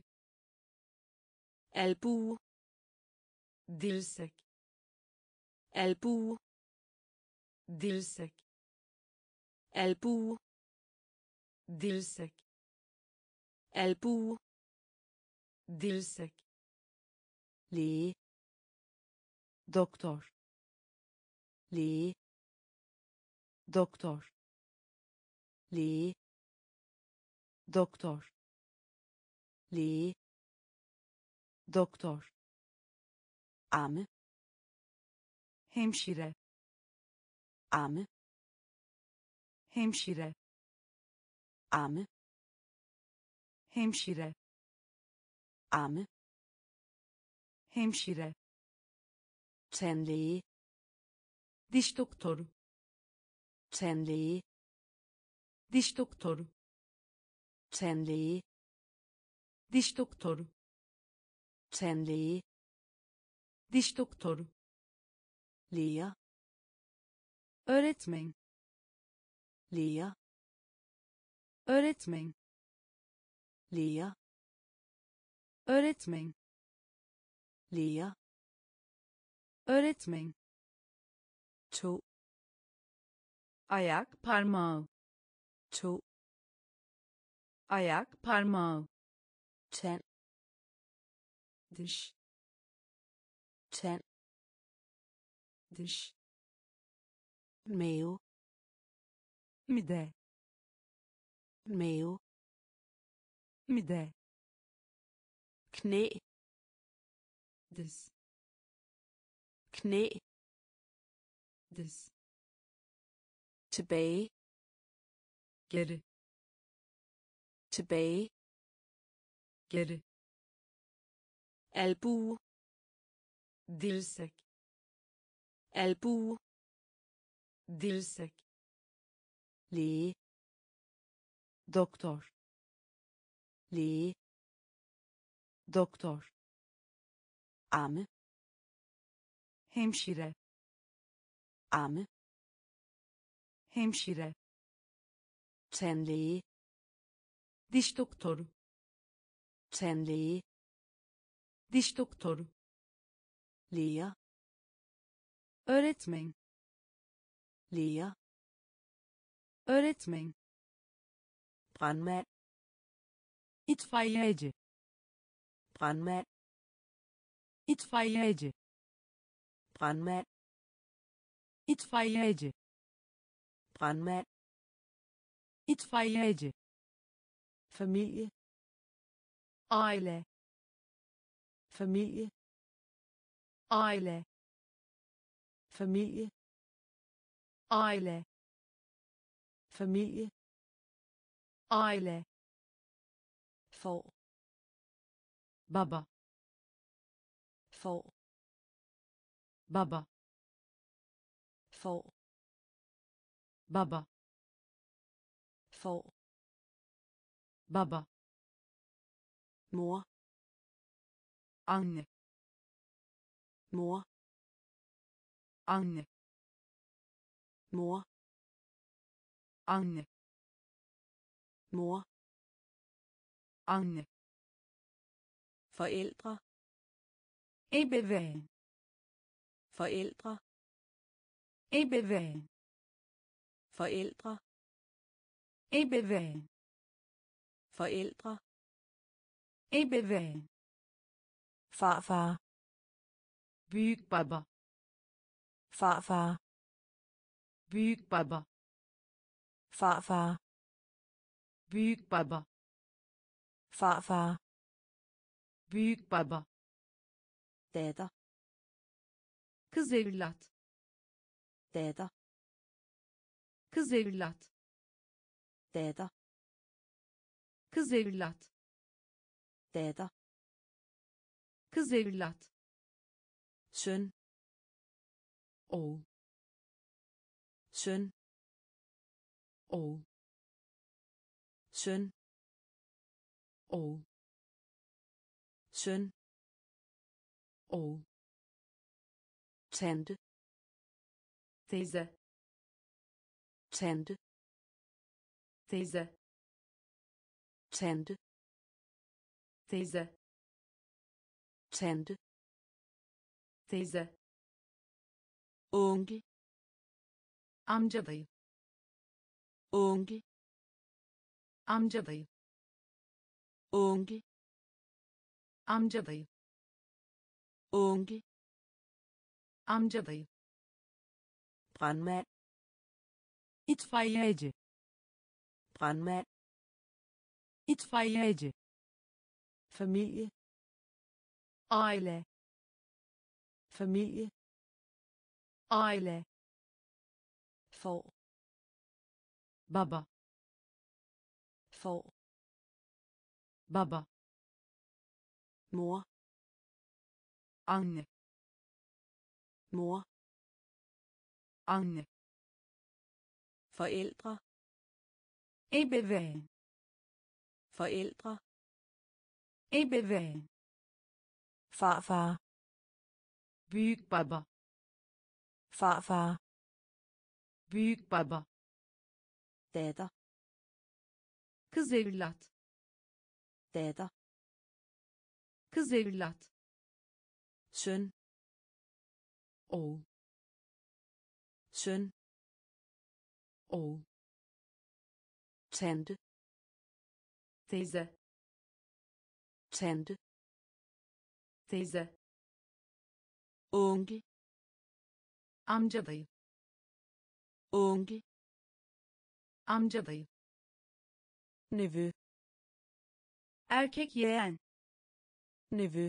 albue, dirsek, albue, dirsek, albue, dirsek, albue, dirsek, læge, doktor, læge, doktor, læge, doktor, læge, doktor, amme, hemşire, amme, hemşire, amme, hemşire, amme, hemşire, tandlæge, diş doktoru, tandlæge, diş doktoru, tandlæge, diş doktoru, tandlæge, diş doktoru, læger, öğretmen, læger, öğretmen, læger, öğretmen, læger, öğretmen, to, ayak parmağı, to, ayak parmağı, tand, diş, tand, diş, mave, mide, mave, mide, knæ, diz, knæ, diz, tilbage, geri, tilbage, geri, albue, dirsek, albue, dirsek, læge, doktor, læge, doktor, amme, hemşire, amme, hemşire, tandlæge, diş doktoru, tandlæge, diş doktoru, læger, öğretmen, læger, öğretmen, brandmand, itfaiyeci, brandmand, itfaiyeci, brandmand, itfaiyeci, brandmand, itfaiyeci, familie, aile, familie, aile, familie, aile, familie, aile, får, baba, får, baba, får, baba, får, baba, mor, anne, mor, anne, mor, anne, mor, anne, forældre, ebeveyn, forældre, ebeveyn, forældre, ebeveyn, forældre, ebeveyn, farfar, büyük baba, farfar, büyük baba, farfar, büyük baba, farfar, büyük baba, datter, kız evlat, datter, kız evlat, datter, kız evlat, datter, kız evlat, søn, oğul, søn, oğul, søn, oğul, søn, oğul, tante, teyze, tante, teyze, tante, teyze, tante, teyze, onkel, amca dayı, onkel, amca dayı, onkel, amca dayı, onkel, amca dayı, brandmand, itfaiyeci, brandmand, itfaiyeci, familie, aile, familie, aile, får, baba, får, baba, mor, anne, mor, anne, forældre, ebeveyn, forældre, ebeveyn, farfar, büyük baba, farfar, büyük baba, datter, kız evlat, datter, kız evlat, søn, oğul, søn, oğul, tante, teyze, tante, teyze, onkel, amca dayı, onkel, amca dayı, nevø, erkek yeğen, nevø,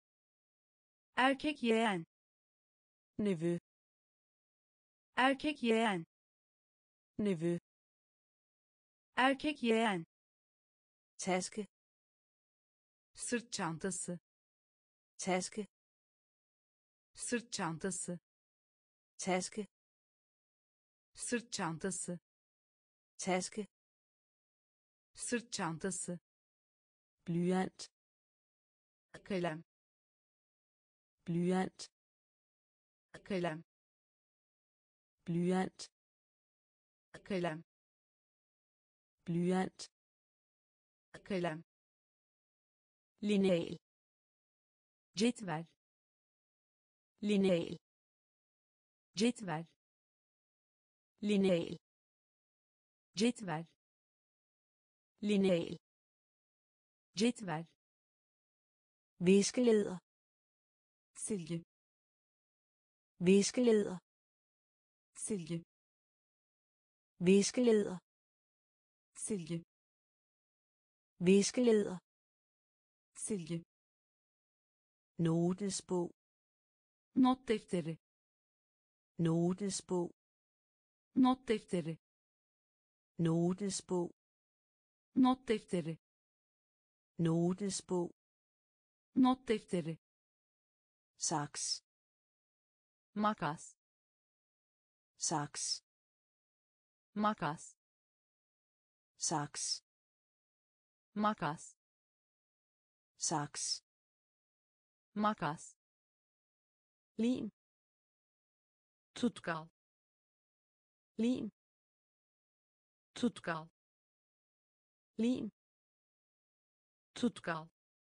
erkek yeğen, nevø, erkek yeğen, nevø, erkek yeğen, taske, sırt çantası, taske, sırt çantası, taske, sırt çantası, taske, sırt çantası, blyant, kalem, blyant, kalem, blyant, kalem, blyant, kalem, lineal, cetvel, lineal, cetvel, lineal, cetvel, lineal, cetvel, viskeleder, silgi, viskeleder, silgi, viskeleder, silgi, viskeleder, silgi, notesbog, not defteri, notesbog, not defteri, notesbog, not defteri, notesbog, not defteri, saks, makas, saks, makas, saks, makas, saks, makas, lim, tutkal, lim, tutkal, lim, tutkal,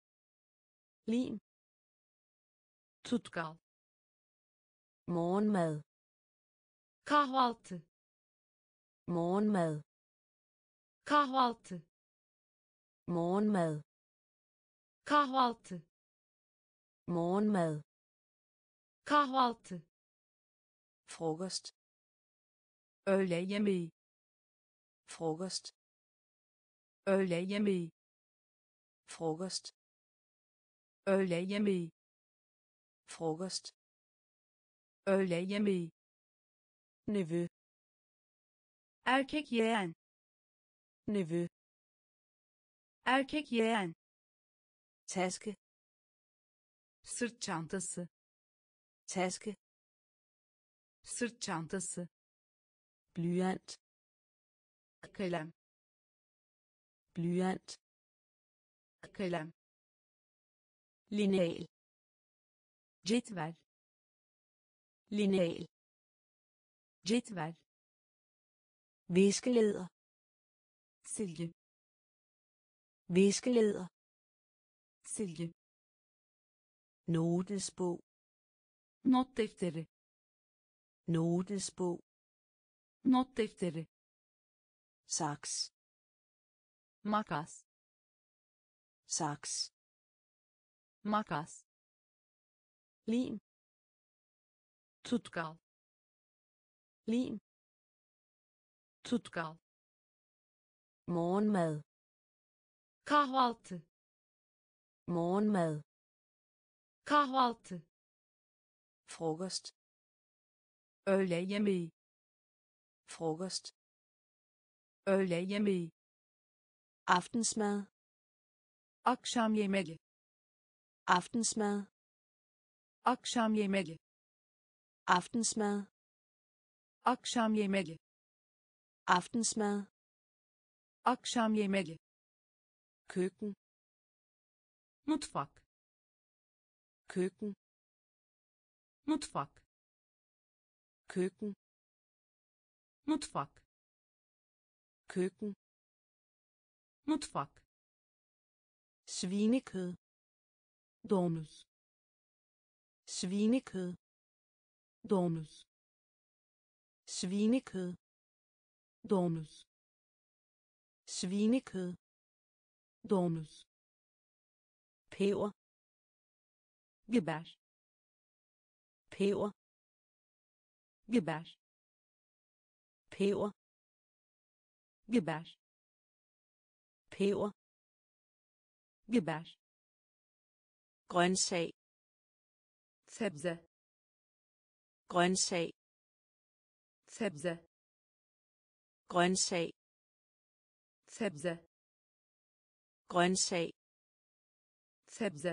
lim, tutkal, morgenmad, kahvaltı, morgenmad, kahvaltı, morgenmad, kahvaltı, morgenmad, kahvaltı, frokost, öğle yemeği, frokost, öğle yemeği, frokost, öğle yemeği, frokost, öğle yemeği, nevø, erkek yeğen, nevø, erkek yeğen, taske, sırt çantası, taske, sırt çantası, blyant, kalem, blyant, kalem, lineal, cetvel, lineal, cetvel, viskeleder, silgi, viskeleder, silgi, notesbog, not defteri, notesbog, not defteri, saks, makas, saks, makas, lim, tutkal, lim, tutkal, morgenmad, kahvaltı, morgenmad, kahvaltı, frokost, öğle yemeği, frokost, öğle yemeği, aftensmad, akşam yemeği, aftensmad, akşam yemeği, aftensmad, akşam yemeği, aftensmad, akşam yemeği, køkken, mutfak, køkken, mutfak, køkken, mutfak, køkken, mutfak, svinekød, domuz, svinekød, domuz, svinekød, domuz, svinekød, domuz, peber, biber, peber, biber, peber, biber, peber, biber, grøntsag, sebze, grøntsag, sebze, grøntsag, sebze, grøntsag, sebze,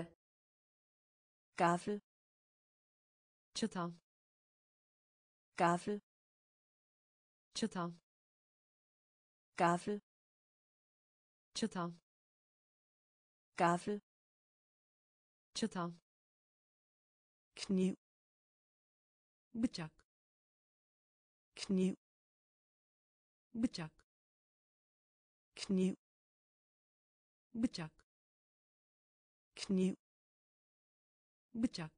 gaffel, çatal, gaffel, çatal, gaffel, çatal, gaffel, çatal, kniv, bıçak, kniv, bıçak, kniv, bıçak, kniv, bıçak,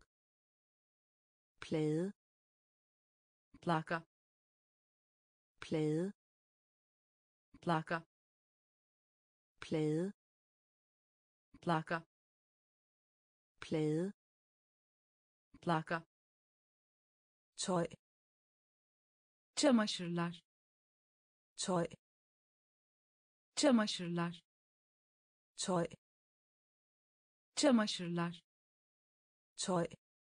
plade, plaka, plade, plaka, plade, plaka, plade, plaka, tøj, çamaşırlar, tøj, çamaşırlar, tøj, çamaşırlar, tøj,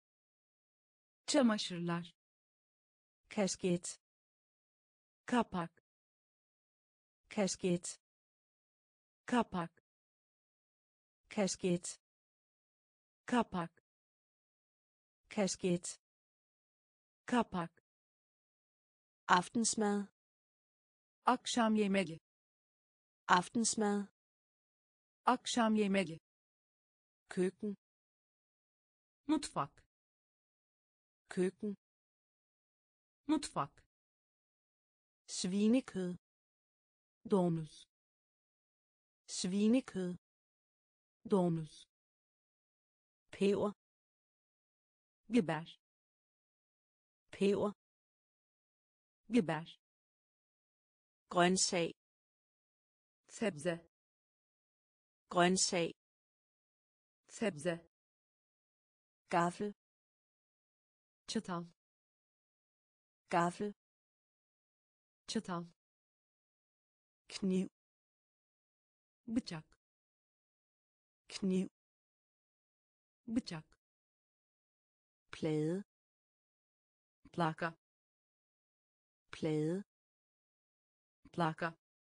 çamaşırlar, kasket, kapak, kasket, kapak, kasket, kapak, kasket, kapak, aftensmad, akşam yemeği, aftensmad, akşam yemeği, køkken, mutfak, køkken, mutfak, svinekød, domuz, svinekød, domuz, peber, biber, peber, biber, grøntsag, sebze, grøntsag, sebze, gaffel, çatal, gaffel, çatal, kniv, bıçak, kniv, bıçak, plade, plaka, plade, plaka,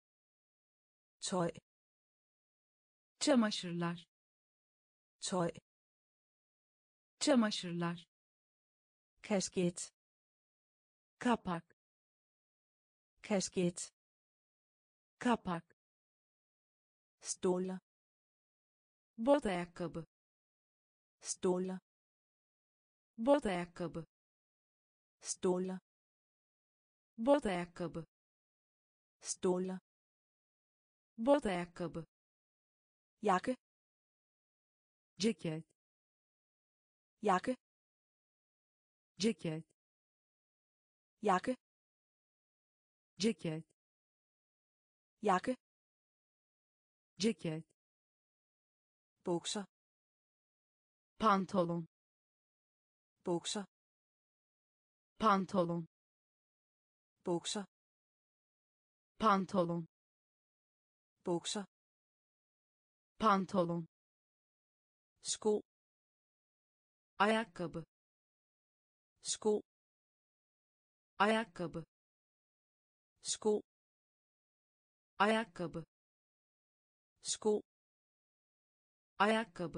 tøj, çamaşırlar, tøj, çamaşırlar, kasket, kapak, kasket, kapak, ståler, bot ayakkabı, ståler, bot ayakkabı, ståler, bot ayakkabı, ståler, bot ayakkabı, jakke, ceket, jakke, ceket, jakke, ceket, jakke, ceket, bukser, pantolon, bukser, pantolon, bukser, pantolon, bukser, pantolon, sko, ayakkabı, sko, ayakkabı, sko, ayakkabı, sko, ayakkabı,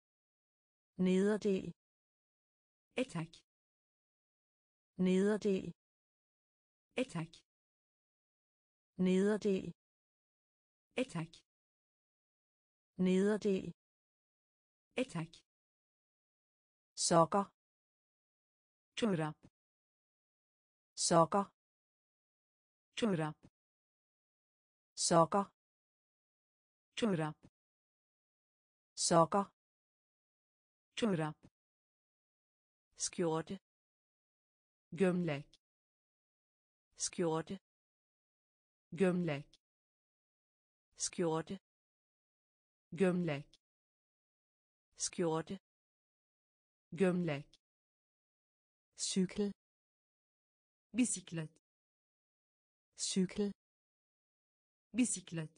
nederdel, etek, nederdel, etek, nederdel, etek, nederdel, etek, sokker, çorap, sokker, çorap, sokker, çorap, sokker, çorap, skjorte, gömlek, skjorte, gömlek, skjorte, gömlek, skjorte, gömlek, cykel, bisiklet, cykel, bisiklet,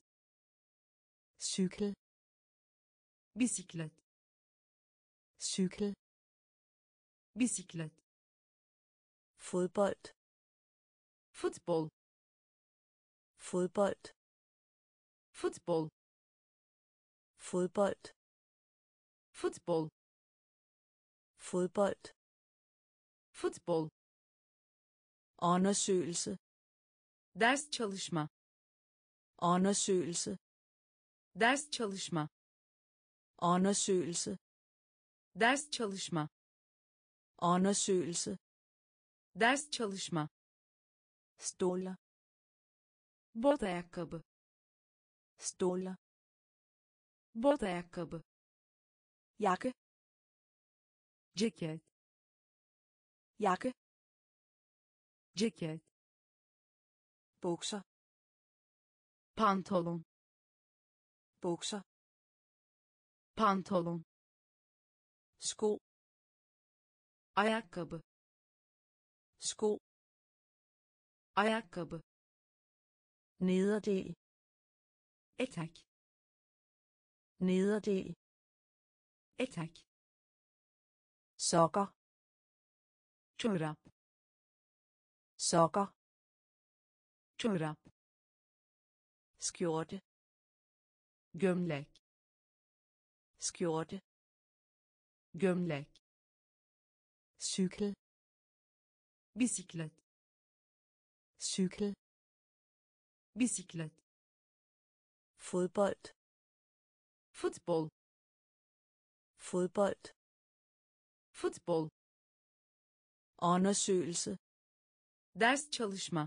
cykel, bisiklet, cykel, bisiklet, fodbold, futbol, fodbold, futbol, fodbold, futbol, fodbold, futbol, undersøgelse, ders çalışma, undersøgelse, ders çalışma, undersøgelse, ders çalışma, undersøgelse, ders çalışma, ståler, bot ayakkabı, ståler, bot ayakkabı, jakke, ceket, jakke, ceket, bukser, pantolon, bukser, pantolon, sko, ayakkabı, sko, ayakkabı, nederdel, etek, nederdel, etek, sokker, çorap, sokker, çorap, skjorte, gömlek, skjorte, gömlek, cykel, bisiklet, cykel, bisiklet, fodbold, futbol, fodbold, futbol, undersøgelse, ders çalışma,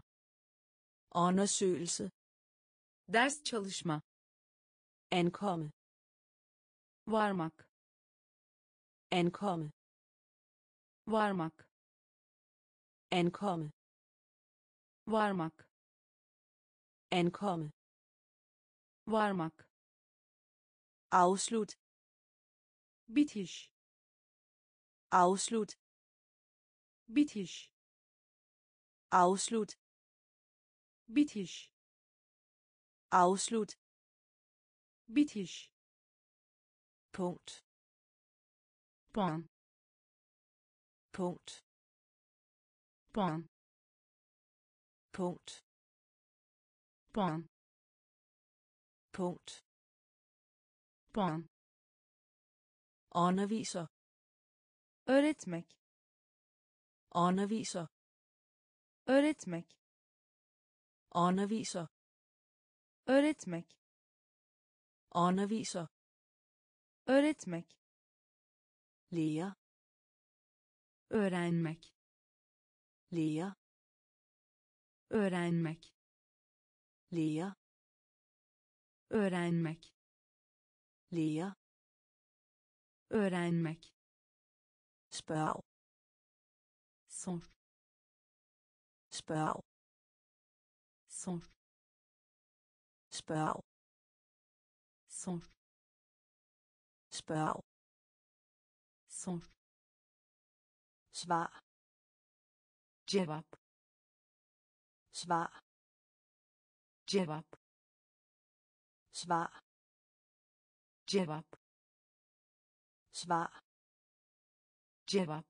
undersøgelse, ders çalışma, ankomme, varmak, ankomme, varmak, ankomme, varmak, ankomme, varmak, afslut, bitiş, afslut, bitiş, afslut, bitiş, afslut, bitiş, punkt, puan, punkt, puan, punkt, puan, punkt, puan, underviser, öğretmek, underviser, öğretmek, underviser, öğretmek, underviser, öğretmek, lærer, öğrenmek, lærer, öğrenmek, lærer, öğrenmek, lærer, öğrenmek, spørg, sor, spørg, sor, spørg, sor, spørg, sor, svar, cevap, svar, cevap, svar, cevap, svar, cevap,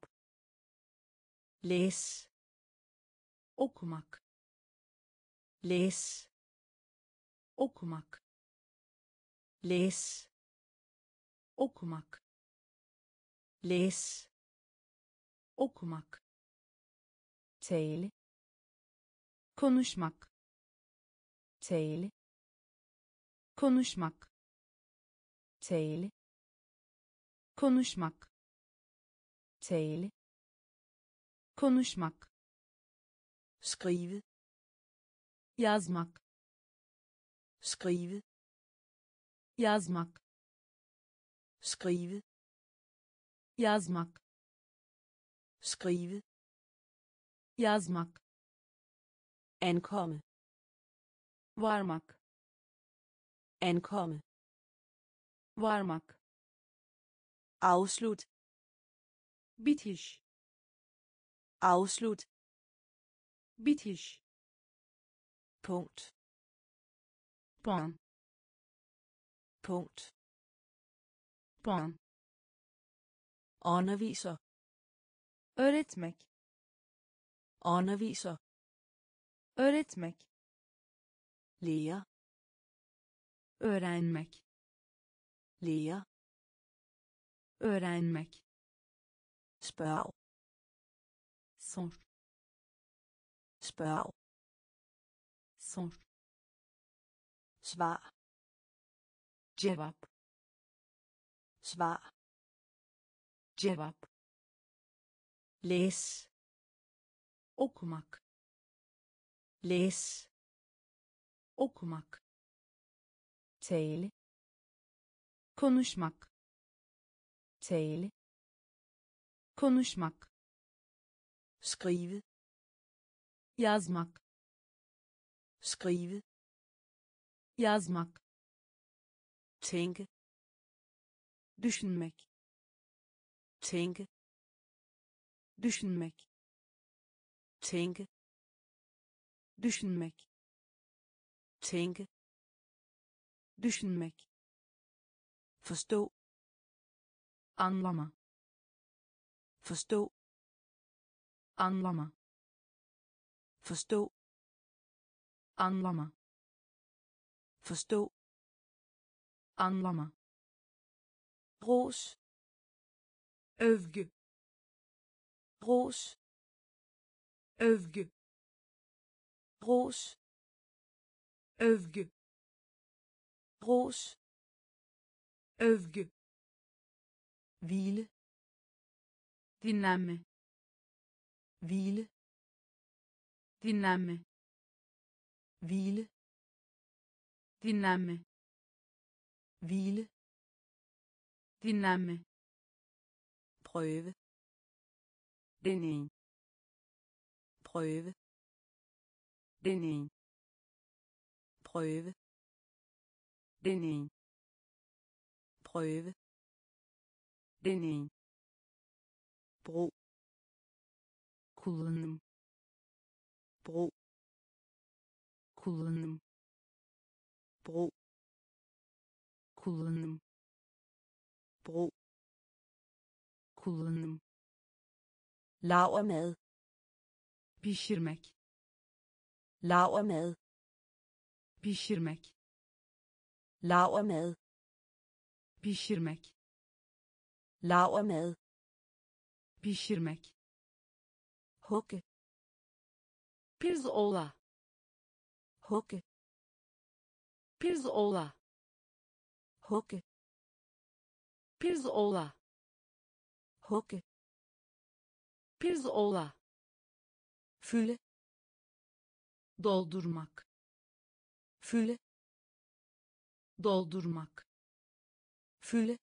læs, okumak, læs, okumak, læs, okumak, læs, okumak, tale, konuşmak, tale, konuşmak, tale, konuşmak, tale, konuşmak, skrive, yazmak, skrive, yazmak, skrive, yazmak, skrive, yazmak, ankomme, varmak, ankomme, varmak, afslut, bitiş, afslut, bitiş, punkt, puan, punkt, puan, underviser, öğretmek, underviser, öğretmek, lærer, öğrenmek, lærer, öğrenmek, spørg, sor, spørg, sor, svar, cevap, svar, cevap, læs, okumak, læs, okumak, tale, konuşmak, tale, konuşmak, skrive, yazmak, skrive, yazmak, tænke, düşünmek, tænke, düşünmek, tænke, düşünmek, tænke, düşünmek, forstå, anlama, forstå, anlama, forstå, anlama, forstå, anlama, ros, övgü, ros, övgü, ros, övgü, ros, övgü, hvile, dinlenme, hvile, dinlenme, hvile, dinlenme, hvile, dinlenme, prøve, deney, prøve, deney, prøve, deney, prøve, deney, brug, kullanım, brug, kullanım, brug, kullanım, brug, kullanım, lavermad, pişirmek, lavermad, pişirmek, lavermad, pişirmek, lavermad, pişirmek, hugge, pirzola, hugge, pirzola, hugge, pirzola, hugge, pirzola, fylde, doldurmak, fylde, doldurmak, fylde,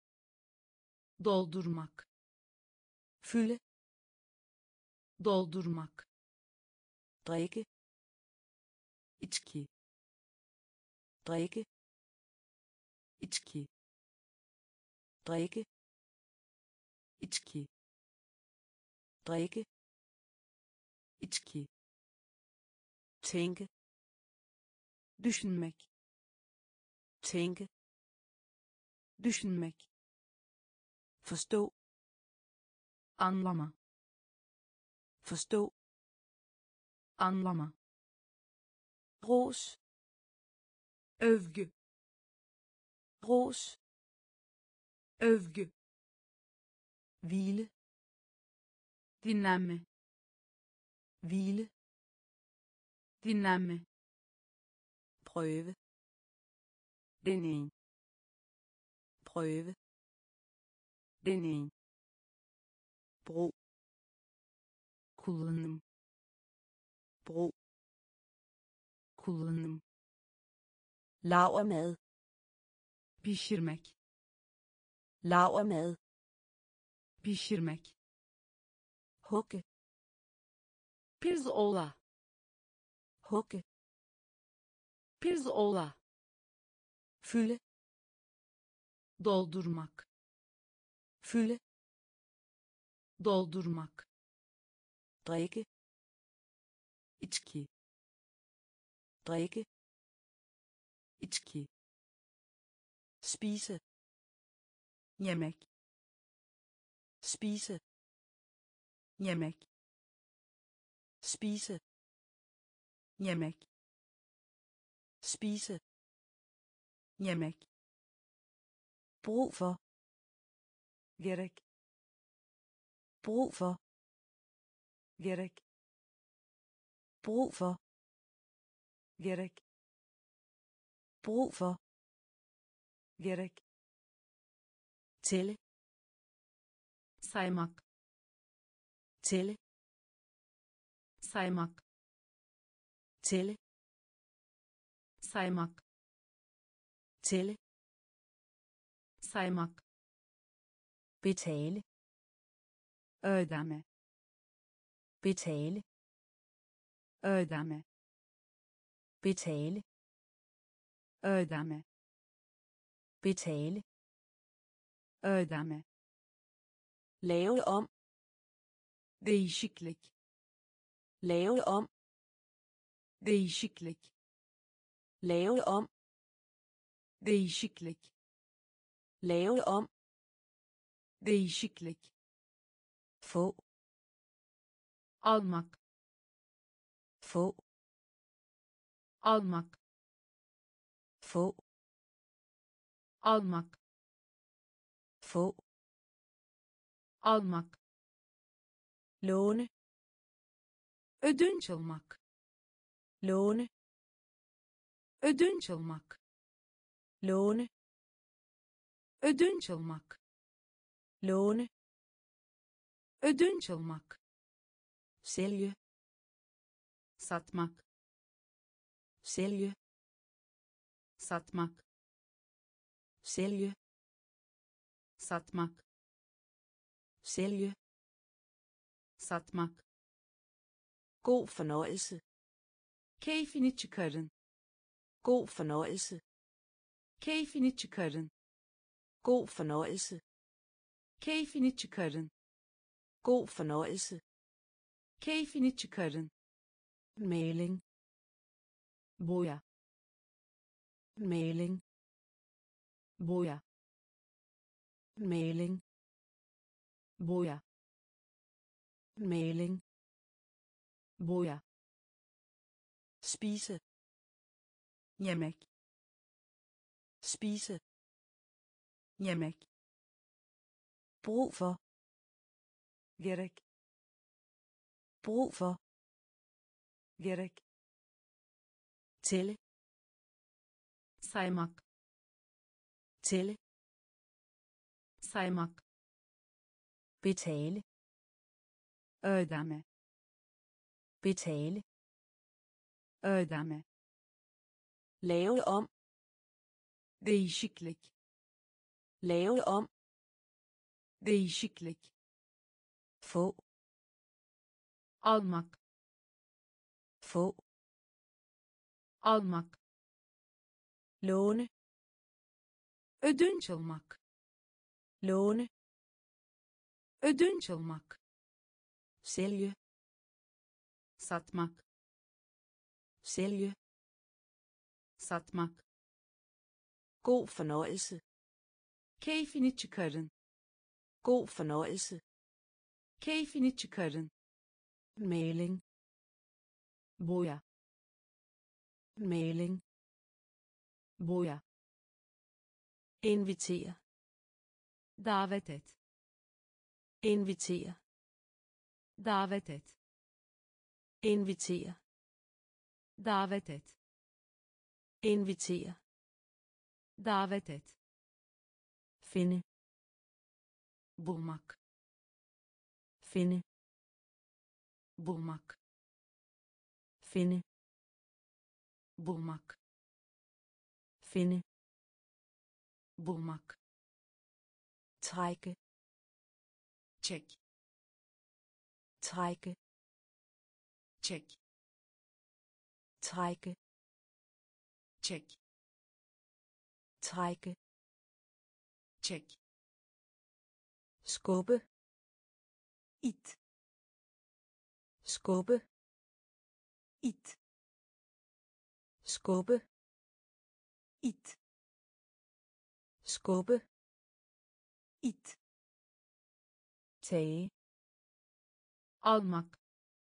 doldurmak, fylde, doldurmak, drikke, içki, drikke, içki, drikke, içki, drikke, içki, tænke, düşünmek, tænke, düşünmek, forstå, anlama, forstå, anlama, ros, övgü, ros, övgü, hvile, dinlenme, hvile, dinlenme, prøve, deney, prøve, deney, brug, kullanım, brug, kullanım, lavermad, pişirmek, lavermad, pişirmek, hugge, pirzola, hugge, pirzola, fylde, doldurmak, fylde, doldurmak, drikke, içki, drikke, içki, spise, yemek, spise, yemek, spise, yemek, spise, yemek, brug for, gerek, brug for, gerek, brug for, gerek, brug for, gerek, tælle, saymak, tælle, saymak, tælle, saymak, tælle, saymak, betale, ödeme, betale, ödeme, betale, ödeme, betale, ödeme, lave om, değişiklik, lave om, değişiklik, lave om, değişiklik, lave om, değişiklik, få, almak, få, almak, få, almak, få, almak, låne, ödünç almak, låne, ödünç almak, låne, ödünç almak, låne, ödünç almak, sælge, satmak, sælge, satmak, sælge, satmak, sælge, satmak, god fornøjelse, keyfini çıkarın, god fornøjelse, keyfini çıkarın, god fornøjelse, keyfini çıkarın, god fornøjelse, keyfini çıkarın, maling, boya, maling, boya, maling, boya, maling, boya, spise, yemek, spise, yemek, brug for, gerek, brug for, gerek, tælle, saymak, tælle, saymak, betale, ödeme, betale, ödeme, lave om, değişiklik, lave om, değişiklik, få, almak, få, almak, låne, ödünç almak, låne, ödünç almak, sælge, satmak, sælge, satmak, god fornøjelse, keyfini çıkarın, god fornøjelse, keyfini çıkarın, maling, boya, maling, boya, invitere, davet et, invitere, davet et, invitere, davet et, invitere, davet et, finde, bulmak, finde, bulmak, finde, bulmak, finde, bulmak, trække, çek, trække, çek, trække, çek, trække, çek, skubbe, it, skubbe, it, skubbe, it, skubbe, it, tage, almak,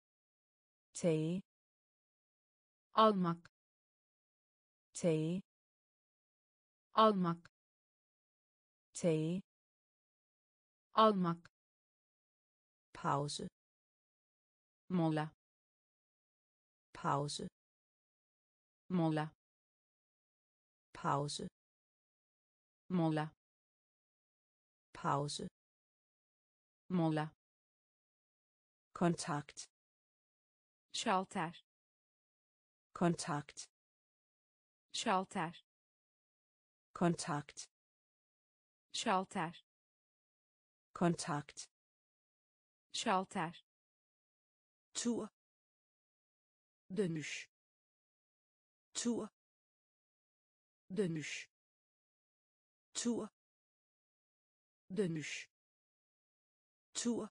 tage, almak, tage, almak, tage, almak, pause, mola, pause, mola, pause, mola, pause, mola, kontakt, şalter, kontakt, şalter, kontakt, şalter, kontakt, şalter, tur, dönüş, tur, dönüş, tur, dönüş, tur,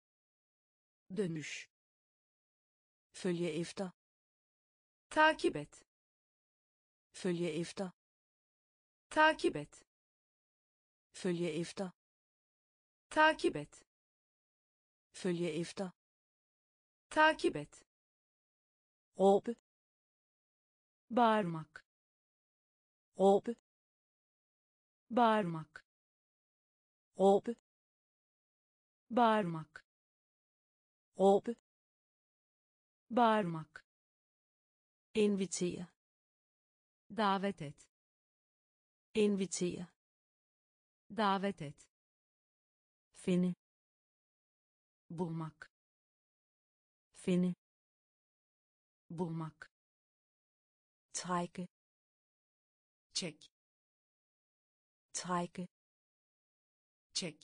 dönüş, følge efter, takip et, følge efter, takip et, følge efter, takip et, følge efter, takip et, råbe, bağırmak, råbe, bağırmak, råbe, bağırmak, råbe, bağırmak, invitere, davet et, invitere, davet et, finde, bulmak, finde, bulmak, trække, çek, trække, çek,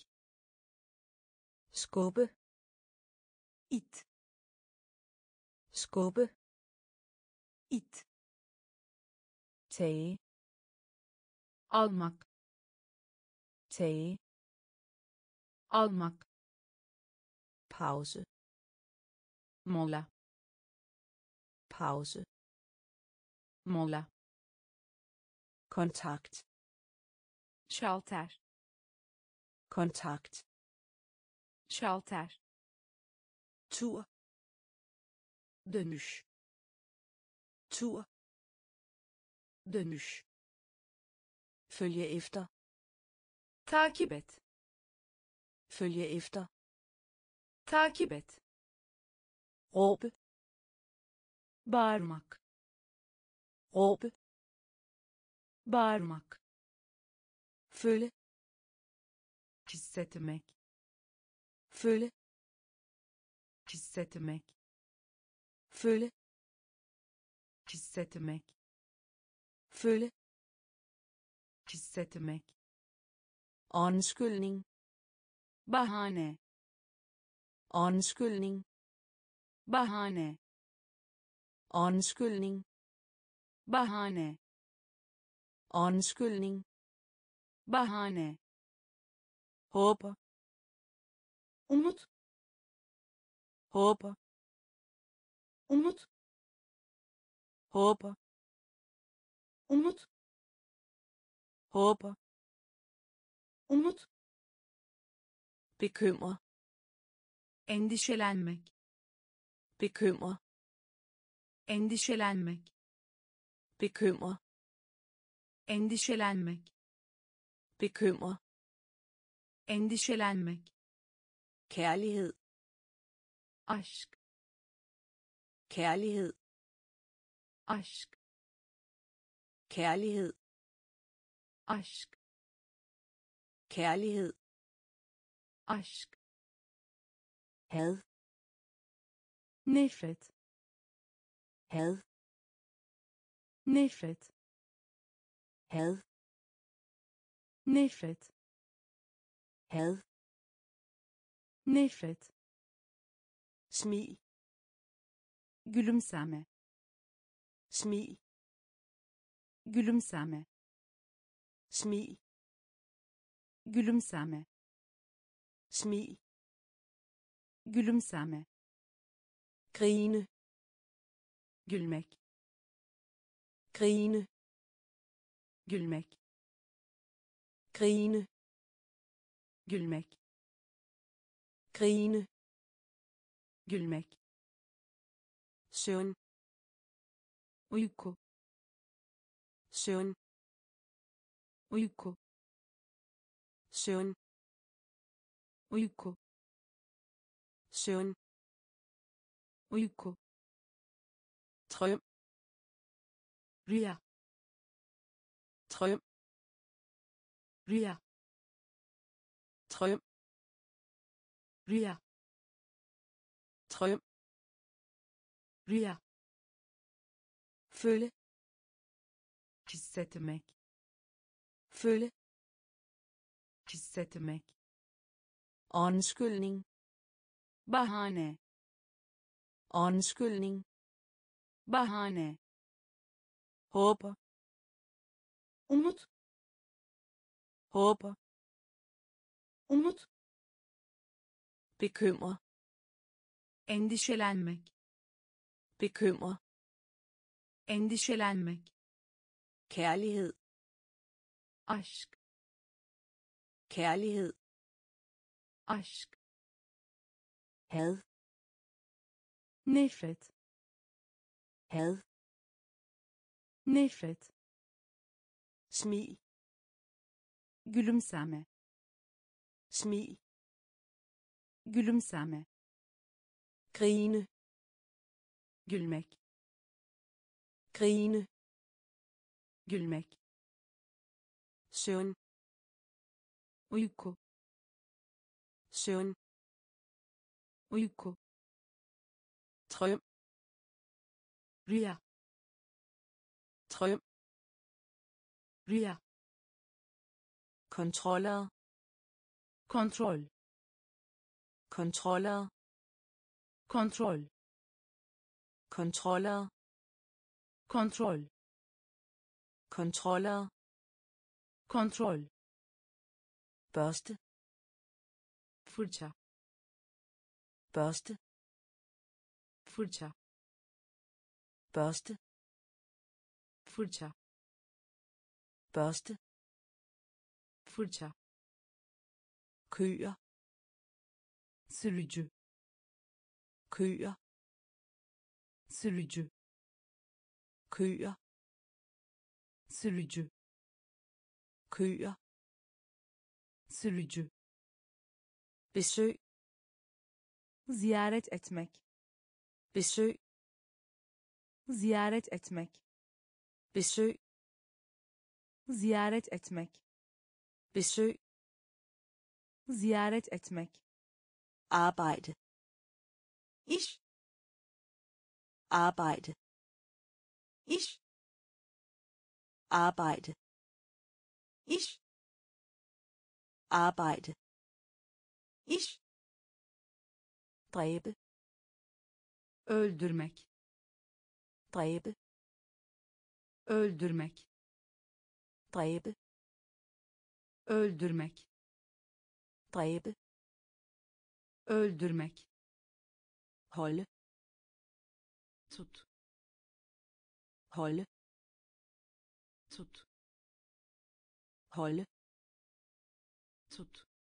skubbe, it, skubbe, it, tage, almak, tage, almak, pause, mola, pause, mola, kontakt, şalter, kontakt, şalter, tur, dönüş, tur, dönüş, følge efter, takip et, følge efter, takip et, råbe, bağırmak, råbe, bağırmak, følge, hissetmek, følge, hissetmek, følge, hissetmek, følge, hissetmek, undskyldning, bahane, undskyldning, bahane, undskyldning, bahane, undskyldning, bahane, håber, umut, håber, umut, håber, umut, håber, umut, bekymre, endişelenmek, bekymre, endişelenmek, bekymre, endişelenmek, bekymre, endişelenmek, kærlighed, aşk, kærlighed, aşk, kærlighed, aşk, kærlighed, aşk, had, nefret, had, nefret, had, nefret, had, nefret, smil, gülümseme, smil, gülümseme, smil, gülümseme, smil, gülümseme, grine, gülmek, grine, gülmek, grine, gülmek, grine, gülmek, søvn, uyku, søvn, uyku, søvn, uyku, søvn, uyku, drøm, rüya, drøm, rüya, drøm, rüya, drøm, rüya, følge, hissetmek, følge, hissetmek, undskyldning, bahane, undskyldning, bahane, håber, umut, håber, umut, bekymre, endişelenmek, bekymre, endişelenmek, kærlighed, aşk, kærlighed, aşk, had, nefret, had, nefret, smil, gülümseme, smil, gülümseme, grine, gülmek, grine, gülmek, søvn, uyku, søvn, uyku, drøm, rüya, drøm, rüya, kontroller, kontrol, kontroller, kontrol, kontroller, kontrol, kontroller, kontrol, børste, fırça, børste, fırça, børste, fırça, børste, fırça, køer, sürücü, køer, sürücü, køer, sürücü, køer, sürücü, besøg, ziyaret etmek, besøg, ziyaret etmek, besøg, ziyaret etmek, besøg, ziyaret etmek, arbejde, iş, arbejde, iş, arbejde, iş, arbejde, iş, dræbe, öldürmek, dræbe, öldürmek, dræbe, öldürmek, dræbe, öldürmek, holde, tut, holde, tut, holde, tut,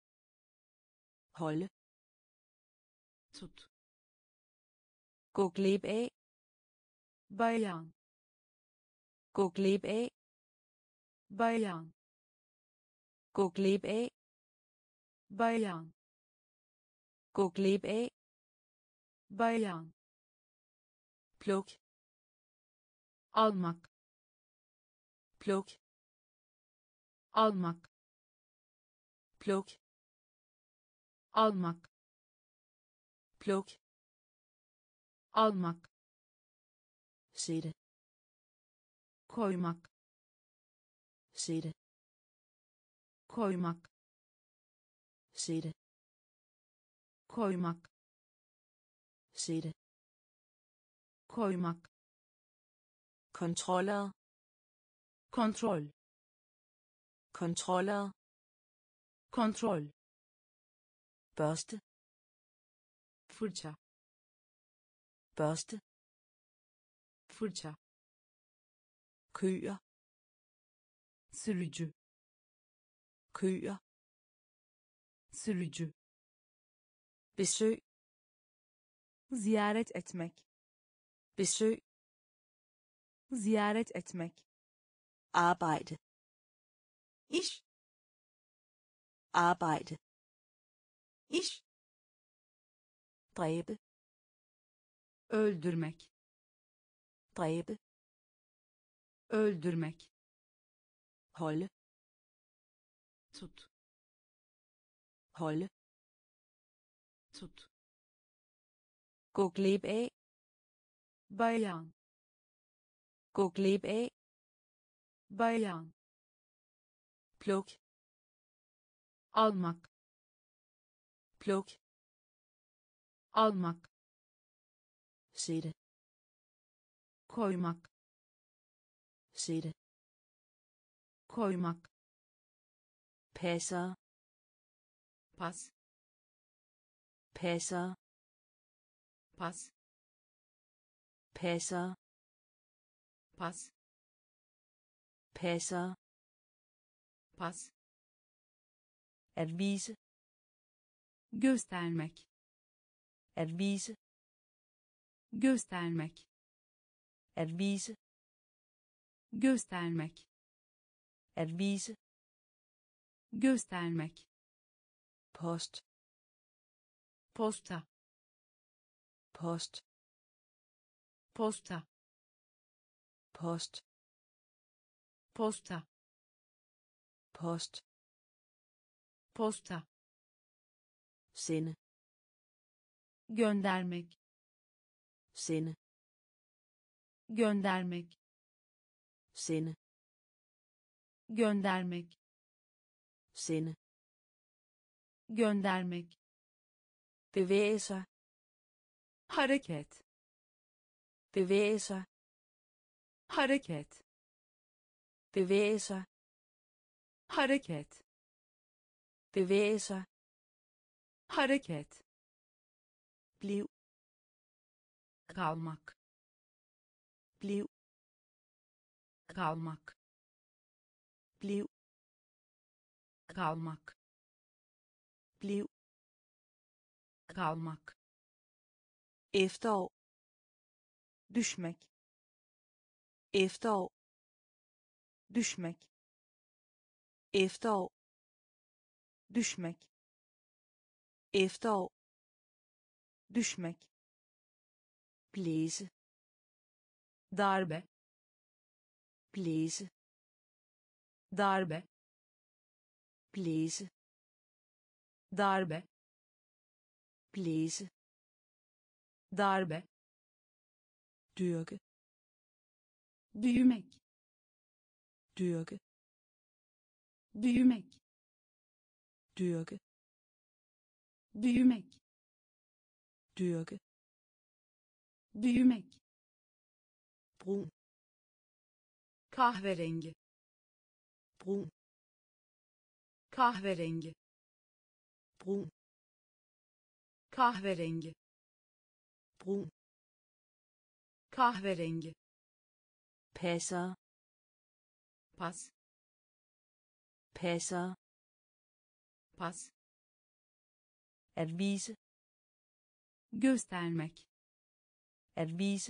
holde, tut, gå glip af, bayan, gå glip af, bayan, gå glip af, bayan, gå glip af, bayan, pluk, almak, pluk, almak, pluk, almak, pluk, almak, sætte, koymak, sætte, koymak, sætte, koymak, sætte, koymak, kontroller, kontrol, kontroller, kontrol, børste, fırça, børste, fırça, køer, sürücü, køer, sürücü, besøg, ziyaret etmek, besøg, ziyaret etmek, arbejde, iş, arbejde, iş, dræbe, öldürmek, dræbe, öldürmek, holde, tut, holde, tut, gå glip af, bayan, gå glip af, bayan, pluk, almak, pluk, almak, sætte, koymak, sætte, koymak, passer, pas, passer, pas, passer, pas, passer, pas, at vise, göstermek, at vise, göstermek, at vise, göstermek, at vise, göstermek, post, posta, post, posta, post, posta, post, posta, sende, göndermek, sende, göndermek, sende, göndermek, sende, göndermek, bevæge sig, hareket, bevæge sig, hareket, bevæge sig, hareket, bevæge sig, hareket, bliv, kalmak, bliv, kalmak, bliv, kalmak, bliv, kalmak, efterår, düşmek, efterår, düşmek, efterår, düşmek, efterår, düşmek, blæse, darbe, blæse, darbe, blæse, darbe, blæse, darbe, dyrke, büyümek, dyrke, büyümek, dyrke, büyümek, dyrke, büyümek, brun, kahverengi, brun, kahverengi, brun, kahverengi, brun, kahverengi, passer, pas, passer, pas, at vise, göstermek, at vise,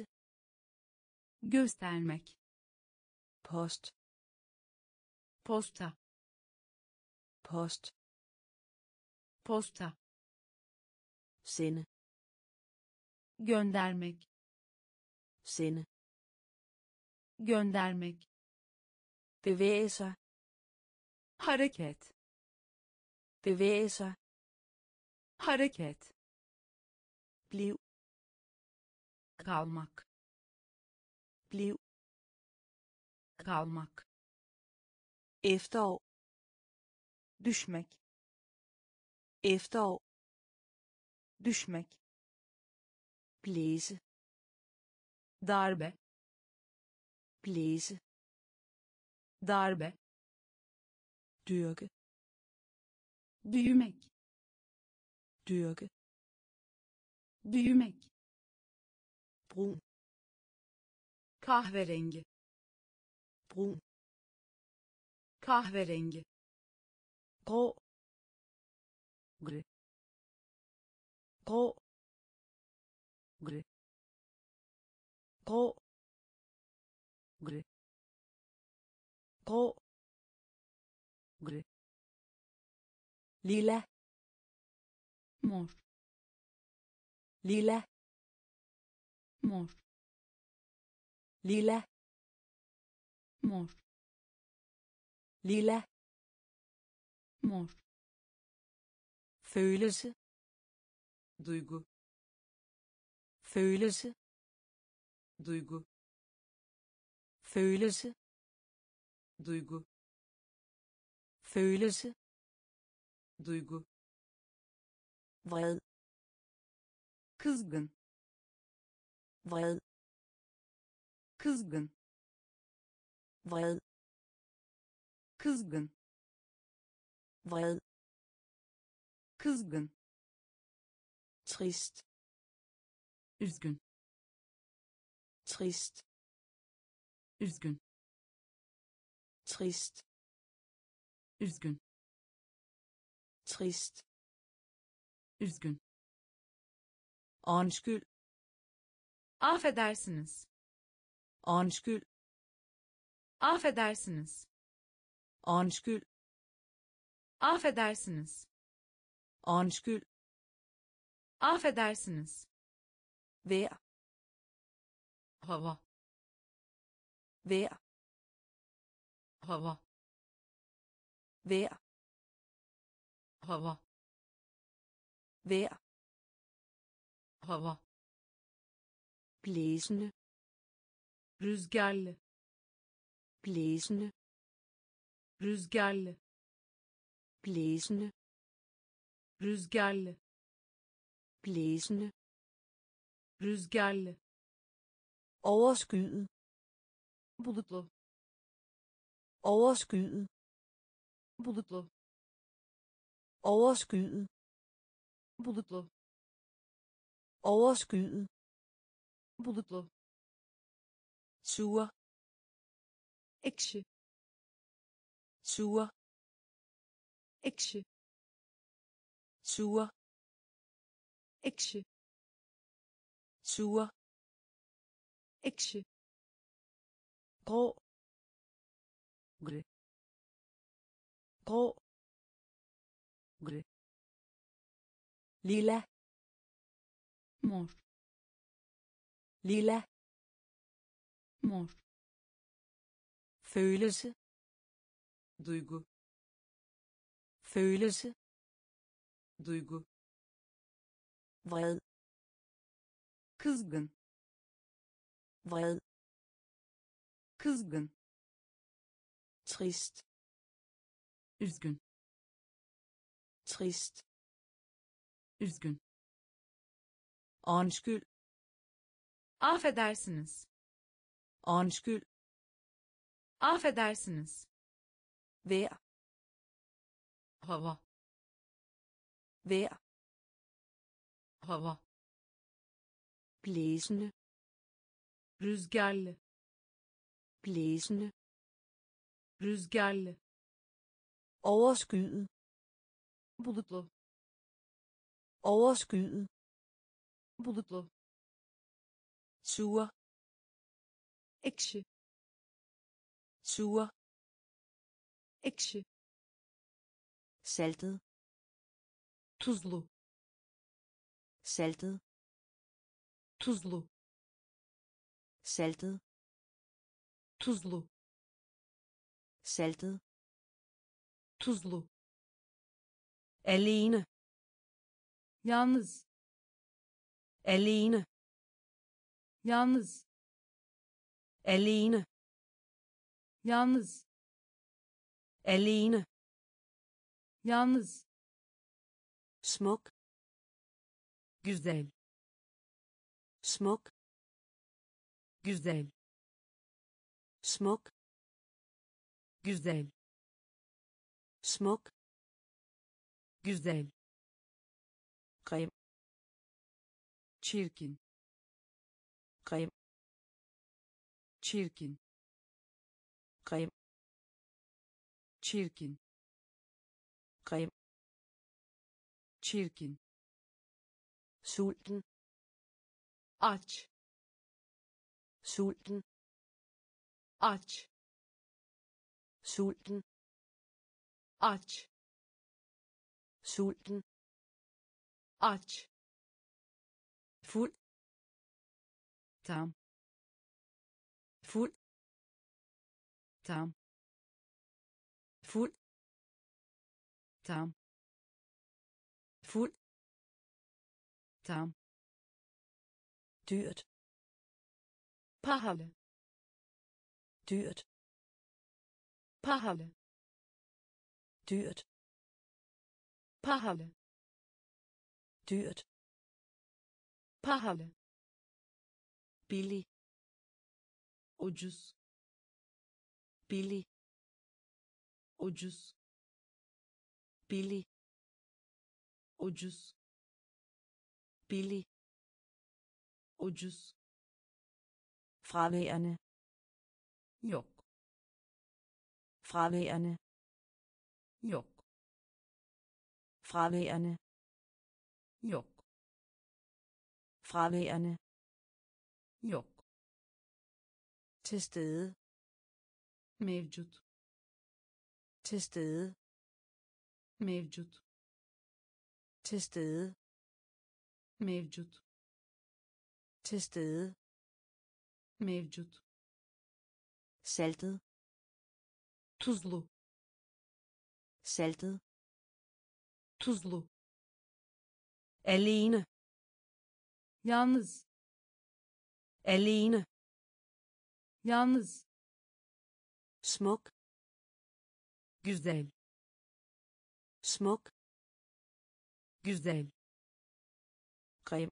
göstermek, post, posta, post, posta, sende, göndermek, sende, göndermek, bevæge sig, hareket, bevæge sig, hareket, bliv, kalmak, bliv, kalmak, efterår, düşmek, efterår, düşmek, blæse, darbe, blæse, darbe, dyrke, büyümek, dyrke, büyümek, brun, kahverengi, brun, kahverengi, grå, gri, grå, gri, grå, gri, grå, gri, lilla, mor, lilla, mor, lilla, mor, lilla, mor, følelse, duygu, følelse, duygu, følelse, duygu, følelse, duygu, vred, kızgın, vred, kızgın, vred, kızgın, vred, kızgın, trist, üzgün, trist, üzgün, trist, üzgün, trist, üzgün, undskyld, affedersiniz, undskyld, affedersiniz, undskyld, affedersiniz, undskyld, affedersiniz, vejr, hava, vejr, hava, vejr, hava, vejr, hava, blæsende, rüzgarlı, blæsende, rüzgarlı, blæsende, rüzgarlı, blæsende, rüzgarlı, overskyet, bulutlu, overskyet, bulutlu, overskyet, bulutlu, overskyet, bulutlu, sur, ekşi, sur, ekşi, sur, ekşi, sur, ekşi, grå, græ, grå, græ, lilla, mor, lilla, mor, følelse, duygu, følelse, duygu, vred, kızgın, vred, kızgın, trist, üzgün, trist, üzgün, undskyld, affedersiniz, undskyld, affedersiniz, vejr, hava, vejr, hava, blæsende, rüzgarlı, blæsende, rüzgarlı, overskyet, bulutlu, overskyet, bulutlu, sur, ekşi, sur, ekşi, saltet, tuzlu, saltet, tuzlu, saltet, tuzlu, saltet, tuzlu, alene, yalnız, alene, yalnız, alene, yalnız, alene, yalnız, smuk, güzel, smuk, güzel, smuk, güzel, smuk, güzel, grim, çirkin, grim, çirkin, grim, çirkin, grim, çirkin, sulten, aç, sulten, aç, sulten, aç, sulten, aç, fuld, tam, fuld, tam, fuld, tam, fuld, tam, dyrt, pahalı, dyrt, pahalı, dyrt, pahalı, dyrt, pahalı, billig, ucuz, billig, ucuz, billig, ucuz, billig, ucuz, fraværende, yok, fraværende, yok, fraværende, yok, fraværende, yok, til stede, mevcut, til stede, mevcut, til stede, mevcut, til stede, mevcut, saltet, tuzlu, saltet, tuzlu, alene, yalnız, alene, yalnız, smuk, güzel, smuk, güzel, grim,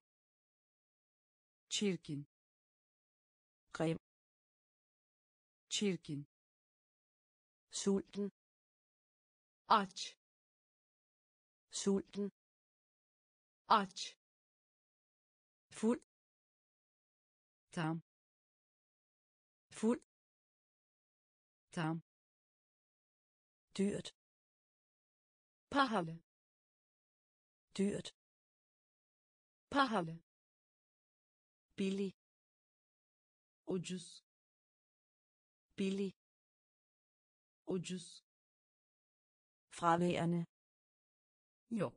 çirkin, grim, çirkin, sulten, aç, sulten, aç, fuld, tam, fuld, tam, dyrt, pahalı, dyrt, pahalı, billig, ucuz, billig, ucuz, fraværende, yok,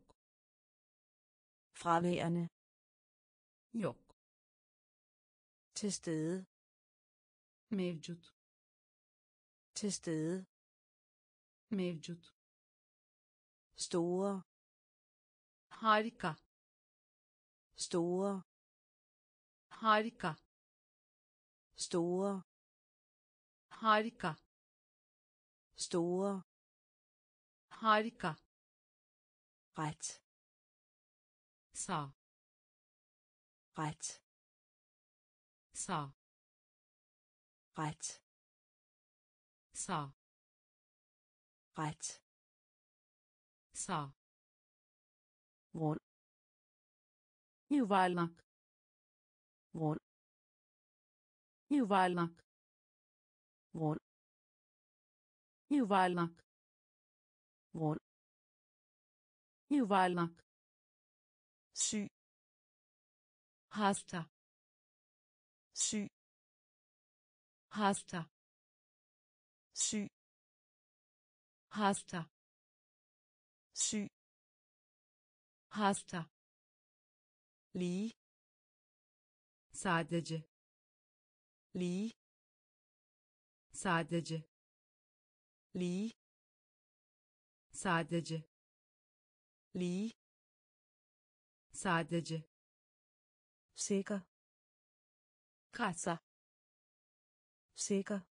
fraværende, yok, til stede, mevcut, til stede, mevcut, store, harika, store, harika, store, harika, store, harika, ret, sağ, ret, sağ, ret, sağ, ret, sağ, rund, yuvarlak, rund, yuvarlak, rund, yuvarlak, rund, yuvarlak, syg, hasta, syg, hasta, syg, hasta, syg, hasta, lige, sadece, lige, sadece, lige, sadece, lige, sadece, sikker, kasa, sikker,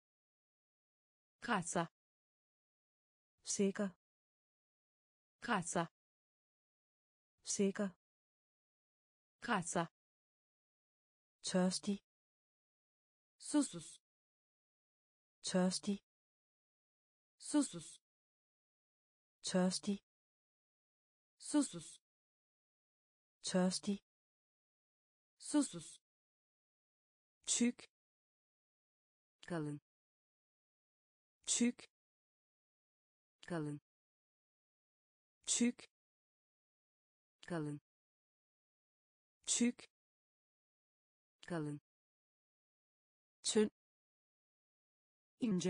kasa, sikker, kasa, sikker, kasa, tørstig, susuz, tørstig, susuz, tørstig, susuz, tørstig, susuz, tyk, kalın, tyk, kalın, tyk, kalın, tyk, kalın, tynd, ince,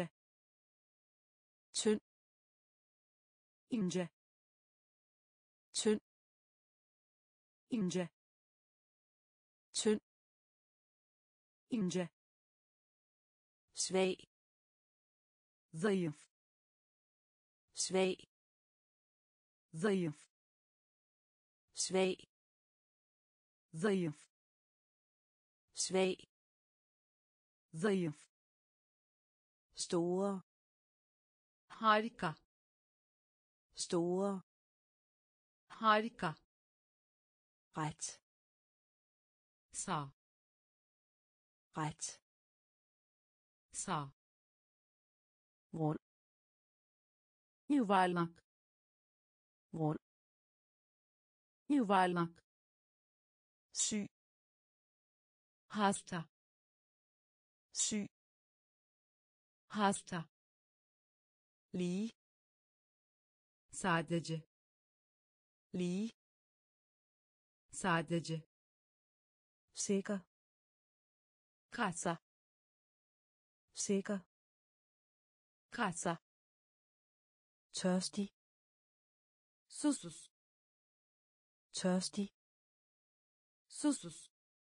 tynd, ince, tynd, ince, tynd, ince, svag, zayıf, svag, zayıf, svag, zayıf, svag, zayıf, store, harika, store, harika, ret, sağ, ret, sağ, rund, yuvarlak, rund, yuvarlak, syg, hasta, syg, hasta, lige, sadece, lige, sadece, sikker, kasa, sikker, kasa, tørstig, susuz, tørstig, susuz,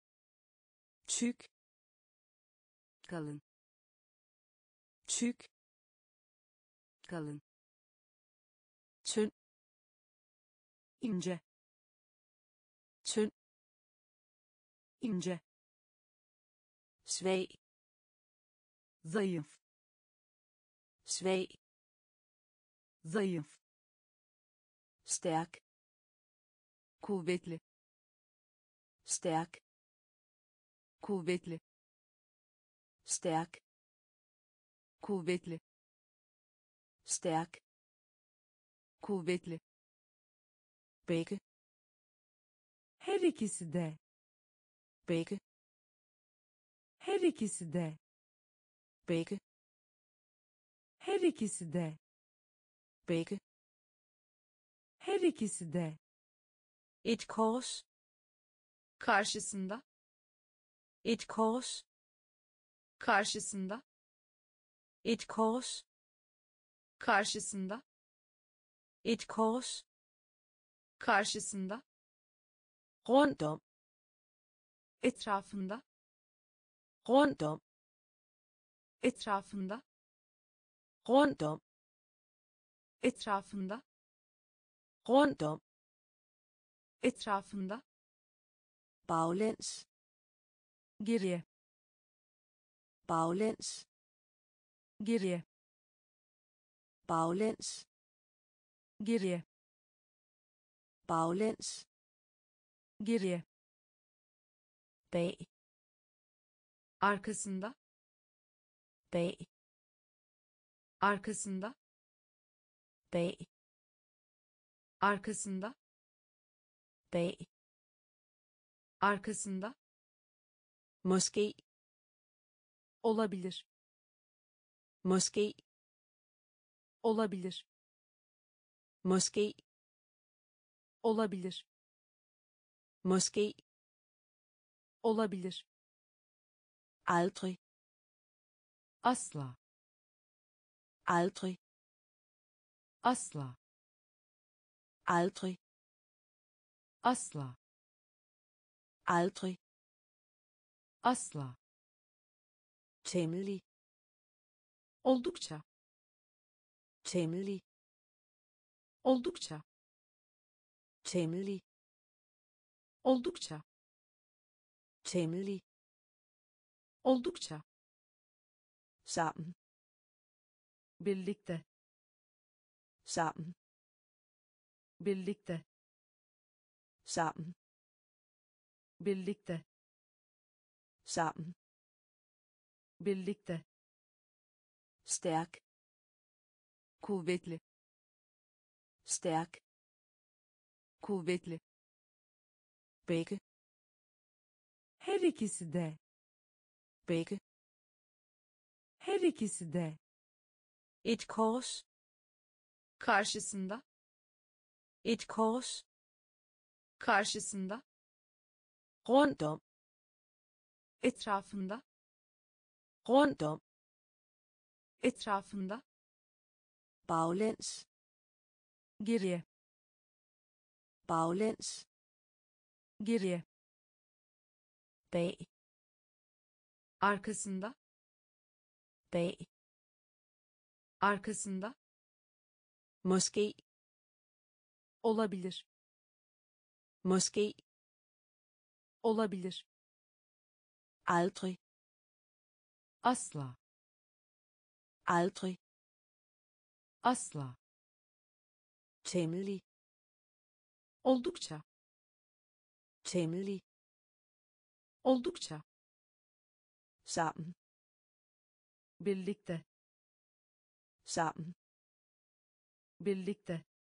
tyk, kalın, tyk, kalın, tynd, ince, tynd, ince, svag, zayıf, svag, zayıf, stærk, kuvvetli, stærk, kuvvetli, stærk, kuvvetli, stærk, kuvvetli. begge, Her ikisi de, begge, her ikisi de, begge, her ikisi de, begge, her ikisi de. et kors, Karşısında, et kors, karşısında, et kors, karşısında, et kors, karşısında, rundt om, etrafında, rundt om, etrafında, rundt om, etrafında, rundt om, etrafında. baglæns, Geriye, baglæns, geriye, baglæns, geriye, baglæns, geriye. bag, Arkasında, bag, arkasında, bag, arkasında, bag, arkasında. måske, Olabilir, måske, olabilir, måske, olabilir, måske, olabilir. aldrig, Asla, aldrig, asla, aldrig, asla, aldrig, asla. temmelig, Oldukça, temmelig, oldukça, temmelig, oldukça, temmelig, oldukça. sammen, Birlikte, sammen, birlikte, sammen, birlikte, sammen, birlikte. stærk, Kuvvetli, stærk, kuvvetli. begge, Her ikisi de, begge, her ikisi de. et kors, Karşısında, et kors, karşısında, rundt om, etrafında, rundt om, etrafında. baglæns, Geriye, baglæns, geriye. bag, Arkasında, bag, arkasında. måske, Olabilir, måske, olabilir. aldrig, Asla, aldrig, asla. temmelig, Oldukça, temmelig, oldukça. sammen, Birlikte, sammen, birlikte.